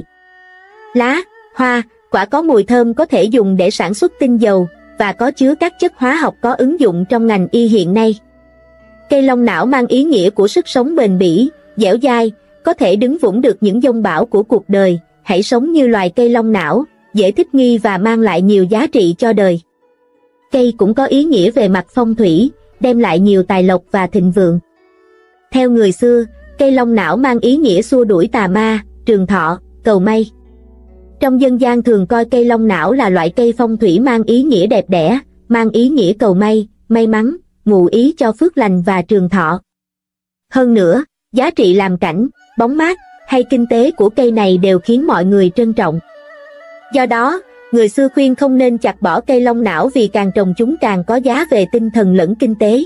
Lá, hoa, quả có mùi thơm có thể dùng để sản xuất tinh dầu và có chứa các chất hóa học có ứng dụng trong ngành y hiện nay. Cây long não mang ý nghĩa của sức sống bền bỉ, dẻo dai, có thể đứng vững được những dông bão của cuộc đời. Hãy sống như loài cây long não, dễ thích nghi và mang lại nhiều giá trị cho đời. Cây cũng có ý nghĩa về mặt phong thủy, đem lại nhiều tài lộc và thịnh vượng. Theo người xưa, cây long não mang ý nghĩa xua đuổi tà ma, trường thọ, cầu may. Trong dân gian thường coi cây long não là loại cây phong thủy mang ý nghĩa đẹp đẽ, mang ý nghĩa cầu may, may mắn, ngụ ý cho phước lành và trường thọ. Hơn nữa, giá trị làm cảnh, bóng mát hay kinh tế của cây này đều khiến mọi người trân trọng. Do đó, người xưa khuyên không nên chặt bỏ cây long não vì càng trồng chúng càng có giá về tinh thần lẫn kinh tế.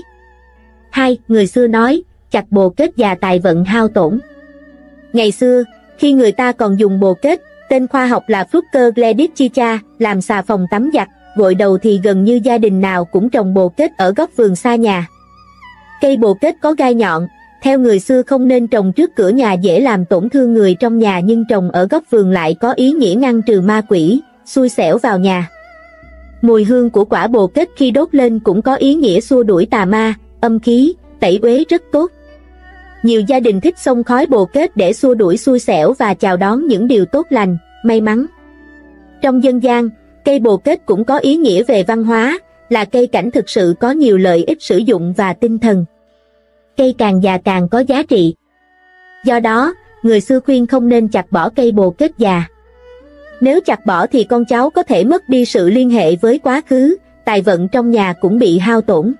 2. Người xưa nói, chặt bồ kết già tài vận hao tổn. Ngày xưa, khi người ta còn dùng bồ kết, tên khoa học là Flúcker gleditchicha, làm xà phòng tắm giặt, gội đầu thì gần như gia đình nào cũng trồng bồ kết ở góc vườn xa nhà. Cây bồ kết có gai nhọn, theo người xưa không nên trồng trước cửa nhà dễ làm tổn thương người trong nhà, nhưng trồng ở góc vườn lại có ý nghĩa ngăn trừ ma quỷ, xui xẻo vào nhà. Mùi hương của quả bồ kết khi đốt lên cũng có ý nghĩa xua đuổi tà ma, âm khí, tẩy uế rất tốt. Nhiều gia đình thích xông khói bồ kết để xua đuổi xui xẻo và chào đón những điều tốt lành, may mắn. Trong dân gian, cây bồ kết cũng có ý nghĩa về văn hóa, là cây cảnh thực sự có nhiều lợi ích sử dụng và tinh thần. Cây càng già càng có giá trị. Do đó, người xưa khuyên không nên chặt bỏ cây bồ kết già. Nếu chặt bỏ thì con cháu có thể mất đi sự liên hệ với quá khứ, tài vận trong nhà cũng bị hao tổn.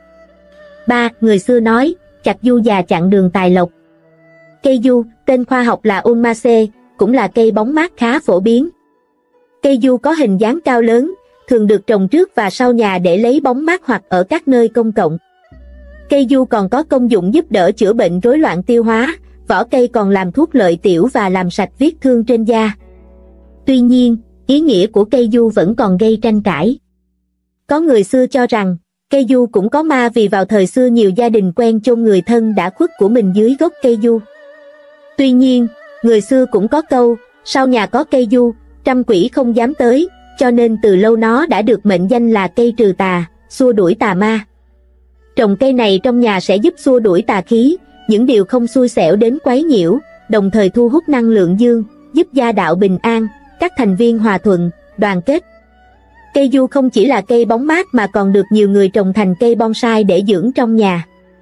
3. Người xưa nói, chặt du già chặn đường tài lộc. Cây du, tên khoa học là Ulmaceae, cũng là cây bóng mát khá phổ biến. Cây du có hình dáng cao lớn, thường được trồng trước và sau nhà để lấy bóng mát hoặc ở các nơi công cộng. Cây du còn có công dụng giúp đỡ chữa bệnh rối loạn tiêu hóa, vỏ cây còn làm thuốc lợi tiểu và làm sạch vết thương trên da. Tuy nhiên, ý nghĩa của cây du vẫn còn gây tranh cãi. Có người xưa cho rằng, cây du cũng có ma vì vào thời xưa nhiều gia đình quen chôn người thân đã khuất của mình dưới gốc cây du. Tuy nhiên, người xưa cũng có câu, sau nhà có cây du, trăm quỷ không dám tới, cho nên từ lâu nó đã được mệnh danh là cây trừ tà, xua đuổi tà ma. Trồng cây này trong nhà sẽ giúp xua đuổi tà khí, những điều không xui xẻo đến quấy nhiễu, đồng thời thu hút năng lượng dương, giúp gia đạo bình an, các thành viên hòa thuận, đoàn kết. Cây du không chỉ là cây bóng mát mà còn được nhiều người trồng thành cây bonsai để dưỡng trong nhà.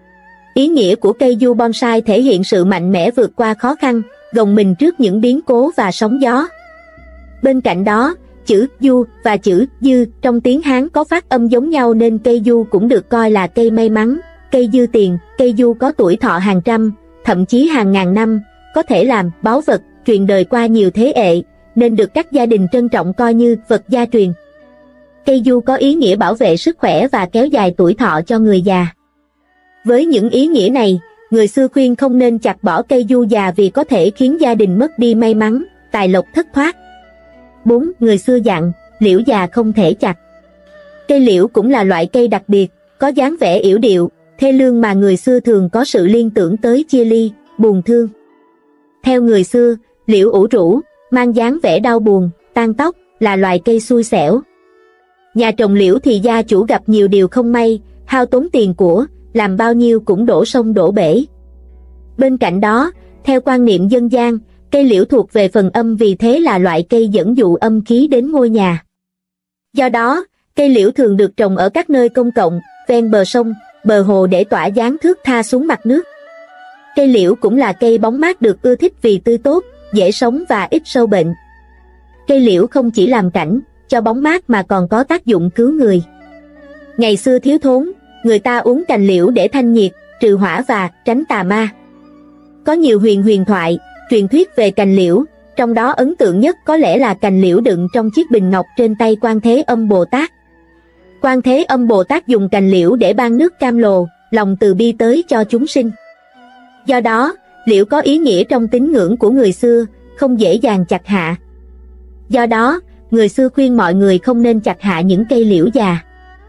Ý nghĩa của cây du bonsai thể hiện sự mạnh mẽ vượt qua khó khăn, gồng mình trước những biến cố và sóng gió. Bên cạnh đó, chữ du và chữ dư trong tiếng Hán có phát âm giống nhau nên cây du cũng được coi là cây may mắn, cây dư tiền. Cây du có tuổi thọ hàng trăm, thậm chí hàng ngàn năm, có thể làm báu vật, truyền đời qua nhiều thế hệ, nên được các gia đình trân trọng coi như vật gia truyền. Cây du có ý nghĩa bảo vệ sức khỏe và kéo dài tuổi thọ cho người già. Với những ý nghĩa này, người xưa khuyên không nên chặt bỏ cây du già vì có thể khiến gia đình mất đi may mắn, tài lộc thất thoát. 4. Người xưa dặn, liễu già không thể chặt. Cây liễu cũng là loại cây đặc biệt, có dáng vẻ yểu điệu, thê lương mà người xưa thường có sự liên tưởng tới chia ly, buồn thương. Theo người xưa, liễu ủ rũ, mang dáng vẻ đau buồn, tan tóc, là loài cây xui xẻo. Nhà trồng liễu thì gia chủ gặp nhiều điều không may, hao tốn tiền của, làm bao nhiêu cũng đổ sông đổ bể. Bên cạnh đó, theo quan niệm dân gian, cây liễu thuộc về phần âm, vì thế là loại cây dẫn dụ âm khí đến ngôi nhà. Do đó, cây liễu thường được trồng ở các nơi công cộng, ven bờ sông, bờ hồ để tỏa dáng thước tha xuống mặt nước. Cây liễu cũng là cây bóng mát được ưa thích vì tươi tốt, dễ sống và ít sâu bệnh. Cây liễu không chỉ làm cảnh, cho bóng mát mà còn có tác dụng cứu người. Ngày xưa thiếu thốn, người ta uống cành liễu để thanh nhiệt, trừ hỏa và tránh tà ma. Có nhiều huyền thoại, truyền thuyết về cành liễu, trong đó ấn tượng nhất có lẽ là cành liễu đựng trong chiếc bình ngọc trên tay Quan Thế Âm Bồ Tát. Quan Thế Âm Bồ Tát dùng cành liễu để ban nước cam lồ, lòng từ bi tới cho chúng sinh. Do đó, liễu có ý nghĩa trong tín ngưỡng của người xưa, không dễ dàng chặt hạ. Do đó, người xưa khuyên mọi người không nên chặt hạ những cây liễu già.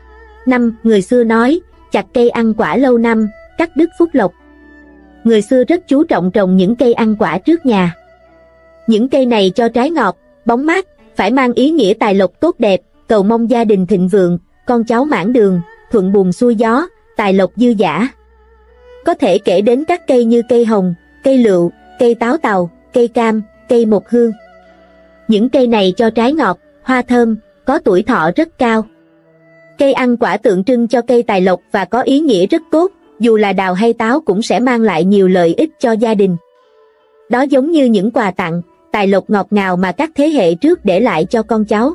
5. Người xưa nói, chặt cây ăn quả lâu năm, cắt đứt phúc lộc. Người xưa rất chú trọng trồng những cây ăn quả trước nhà. Những cây này cho trái ngọt, bóng mát, phải mang ý nghĩa tài lộc tốt đẹp, cầu mong gia đình thịnh vượng, con cháu mãn đường, thuận buồm xuôi gió, tài lộc dư dả. Có thể kể đến các cây như cây hồng, cây lựu, cây táo tàu, cây cam, cây mộc hương. Những cây này cho trái ngọt, hoa thơm, có tuổi thọ rất cao. Cây ăn quả tượng trưng cho cây tài lộc và có ý nghĩa rất tốt, dù là đào hay táo cũng sẽ mang lại nhiều lợi ích cho gia đình. Đó giống như những quà tặng, tài lộc ngọt ngào mà các thế hệ trước để lại cho con cháu.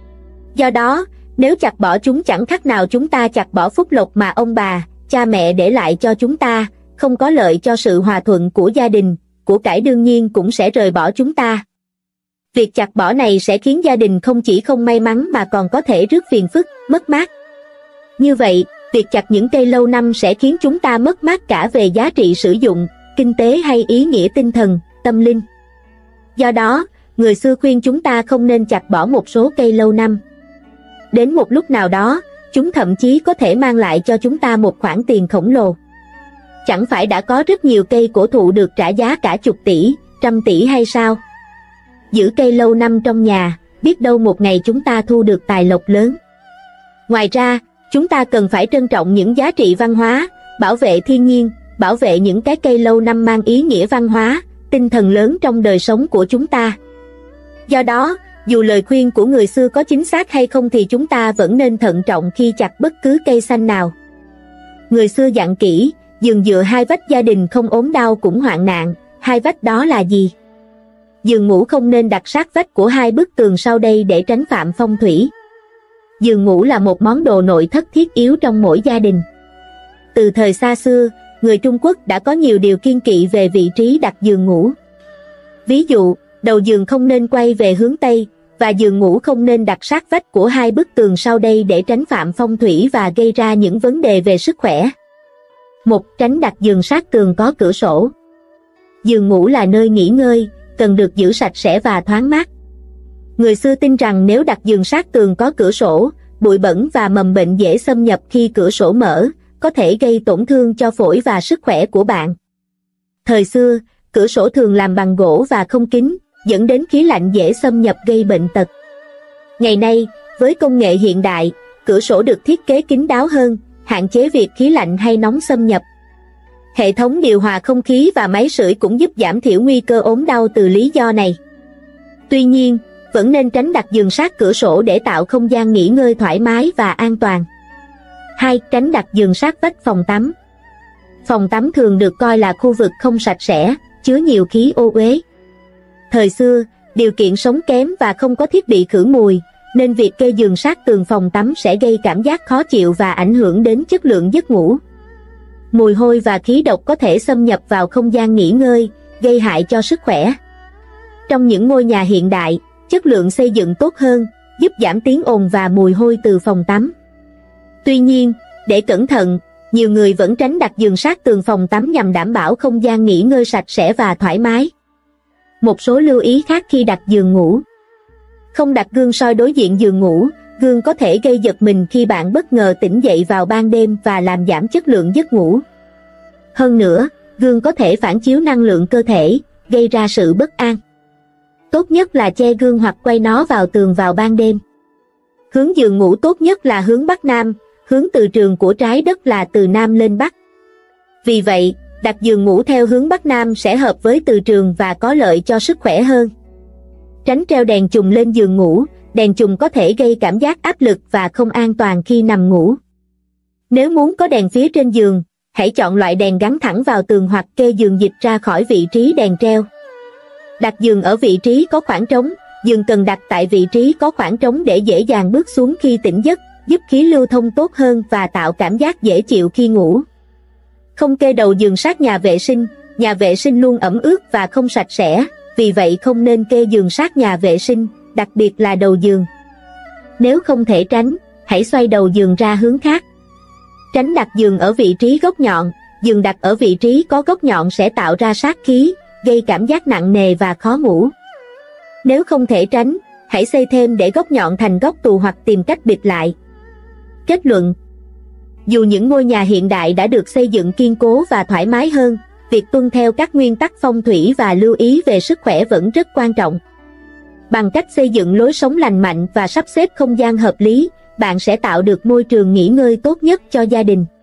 Do đó, nếu chặt bỏ chúng chẳng khác nào chúng ta chặt bỏ phúc lộc mà ông bà, cha mẹ để lại cho chúng ta, không có lợi cho sự hòa thuận của gia đình, của cải đương nhiên cũng sẽ rời bỏ chúng ta. Việc chặt bỏ này sẽ khiến gia đình không chỉ không may mắn mà còn có thể rước phiền phức, mất mát. Như vậy, việc chặt những cây lâu năm sẽ khiến chúng ta mất mát cả về giá trị sử dụng, kinh tế hay ý nghĩa tinh thần, tâm linh. Do đó, người xưa khuyên chúng ta không nên chặt bỏ một số cây lâu năm. Đến một lúc nào đó, chúng thậm chí có thể mang lại cho chúng ta một khoản tiền khổng lồ. Chẳng phải đã có rất nhiều cây cổ thụ được trả giá cả chục tỷ, trăm tỷ hay sao? Giữ cây lâu năm trong nhà, biết đâu một ngày chúng ta thu được tài lộc lớn. Ngoài ra, chúng ta cần phải trân trọng những giá trị văn hóa, bảo vệ thiên nhiên, bảo vệ những cái cây lâu năm mang ý nghĩa văn hóa, tinh thần lớn trong đời sống của chúng ta. Do đó, dù lời khuyên của người xưa có chính xác hay không thì chúng ta vẫn nên thận trọng khi chặt bất cứ cây xanh nào. Người xưa dặn kỹ, giường dựa hai vách gia đình không ốm đau cũng hoạn nạn, hai vách đó là gì? Giường ngủ không nên đặt sát vách của hai bức tường sau đây để tránh phạm phong thủy. Giường ngủ là một món đồ nội thất thiết yếu trong mỗi gia đình. Từ thời xa xưa, người Trung Quốc đã có nhiều điều kiêng kỵ về vị trí đặt giường ngủ. Ví dụ, đầu giường không nên quay về hướng Tây, và giường ngủ không nên đặt sát vách của hai bức tường sau đây để tránh phạm phong thủy và gây ra những vấn đề về sức khỏe. 1. Tránh đặt giường sát tường có cửa sổ. Giường ngủ là nơi nghỉ ngơi, cần được giữ sạch sẽ và thoáng mát. Người xưa tin rằng nếu đặt giường sát tường có cửa sổ, bụi bẩn và mầm bệnh dễ xâm nhập khi cửa sổ mở, có thể gây tổn thương cho phổi và sức khỏe của bạn. Thời xưa, cửa sổ thường làm bằng gỗ và không kín, dẫn đến khí lạnh dễ xâm nhập gây bệnh tật. Ngày nay, với công nghệ hiện đại, cửa sổ được thiết kế kín đáo hơn, hạn chế việc khí lạnh hay nóng xâm nhập. Hệ thống điều hòa không khí và máy sưởi cũng giúp giảm thiểu nguy cơ ốm đau từ lý do này. Tuy nhiên, vẫn nên tránh đặt giường sát cửa sổ để tạo không gian nghỉ ngơi thoải mái và an toàn. 2. Tránh đặt giường sát vách phòng tắm. Phòng tắm thường được coi là khu vực không sạch sẽ, chứa nhiều khí ô uế. Thời xưa, điều kiện sống kém và không có thiết bị khử mùi, nên việc kê giường sát tường phòng tắm sẽ gây cảm giác khó chịu và ảnh hưởng đến chất lượng giấc ngủ. Mùi hôi và khí độc có thể xâm nhập vào không gian nghỉ ngơi, gây hại cho sức khỏe. Trong những ngôi nhà hiện đại, chất lượng xây dựng tốt hơn, giúp giảm tiếng ồn và mùi hôi từ phòng tắm. Tuy nhiên, để cẩn thận, Nhiều người vẫn tránh đặt giường sát tường phòng tắm nhằm đảm bảo không gian nghỉ ngơi sạch sẽ và thoải mái. Một số lưu ý khác khi đặt giường ngủ. Không đặt gương soi đối diện giường ngủ, gương có thể gây giật mình khi bạn bất ngờ tỉnh dậy vào ban đêm và làm giảm chất lượng giấc ngủ. Hơn nữa, gương có thể phản chiếu năng lượng cơ thể, gây ra sự bất an. Tốt nhất là che gương hoặc quay nó vào tường vào ban đêm. Hướng giường ngủ tốt nhất là hướng Bắc Nam, hướng từ trường của trái đất là từ Nam lên Bắc. Vì vậy, đặt giường ngủ theo hướng Bắc Nam sẽ hợp với từ trường và có lợi cho sức khỏe hơn. Tránh treo đèn chùm lên giường ngủ, đèn chùm có thể gây cảm giác áp lực và không an toàn khi nằm ngủ. Nếu muốn có đèn phía trên giường, hãy chọn loại đèn gắn thẳng vào tường hoặc kê giường dịch ra khỏi vị trí đèn treo. Đặt giường ở vị trí có khoảng trống, giường cần đặt tại vị trí có khoảng trống để dễ dàng bước xuống khi tỉnh giấc, giúp khí lưu thông tốt hơn và tạo cảm giác dễ chịu khi ngủ. Không kê đầu giường sát nhà vệ sinh luôn ẩm ướt và không sạch sẽ, vì vậy không nên kê giường sát nhà vệ sinh, đặc biệt là đầu giường. Nếu không thể tránh, hãy xoay đầu giường ra hướng khác. Tránh đặt giường ở vị trí góc nhọn, giường đặt ở vị trí có góc nhọn sẽ tạo ra sát khí, gây cảm giác nặng nề và khó ngủ. Nếu không thể tránh, hãy xây thêm để góc nhọn thành góc tù hoặc tìm cách bịt lại. Kết luận: dù những ngôi nhà hiện đại đã được xây dựng kiên cố và thoải mái hơn, việc tuân theo các nguyên tắc phong thủy và lưu ý về sức khỏe vẫn rất quan trọng. Bằng cách xây dựng lối sống lành mạnh và sắp xếp không gian hợp lý, bạn sẽ tạo được môi trường nghỉ ngơi tốt nhất cho gia đình.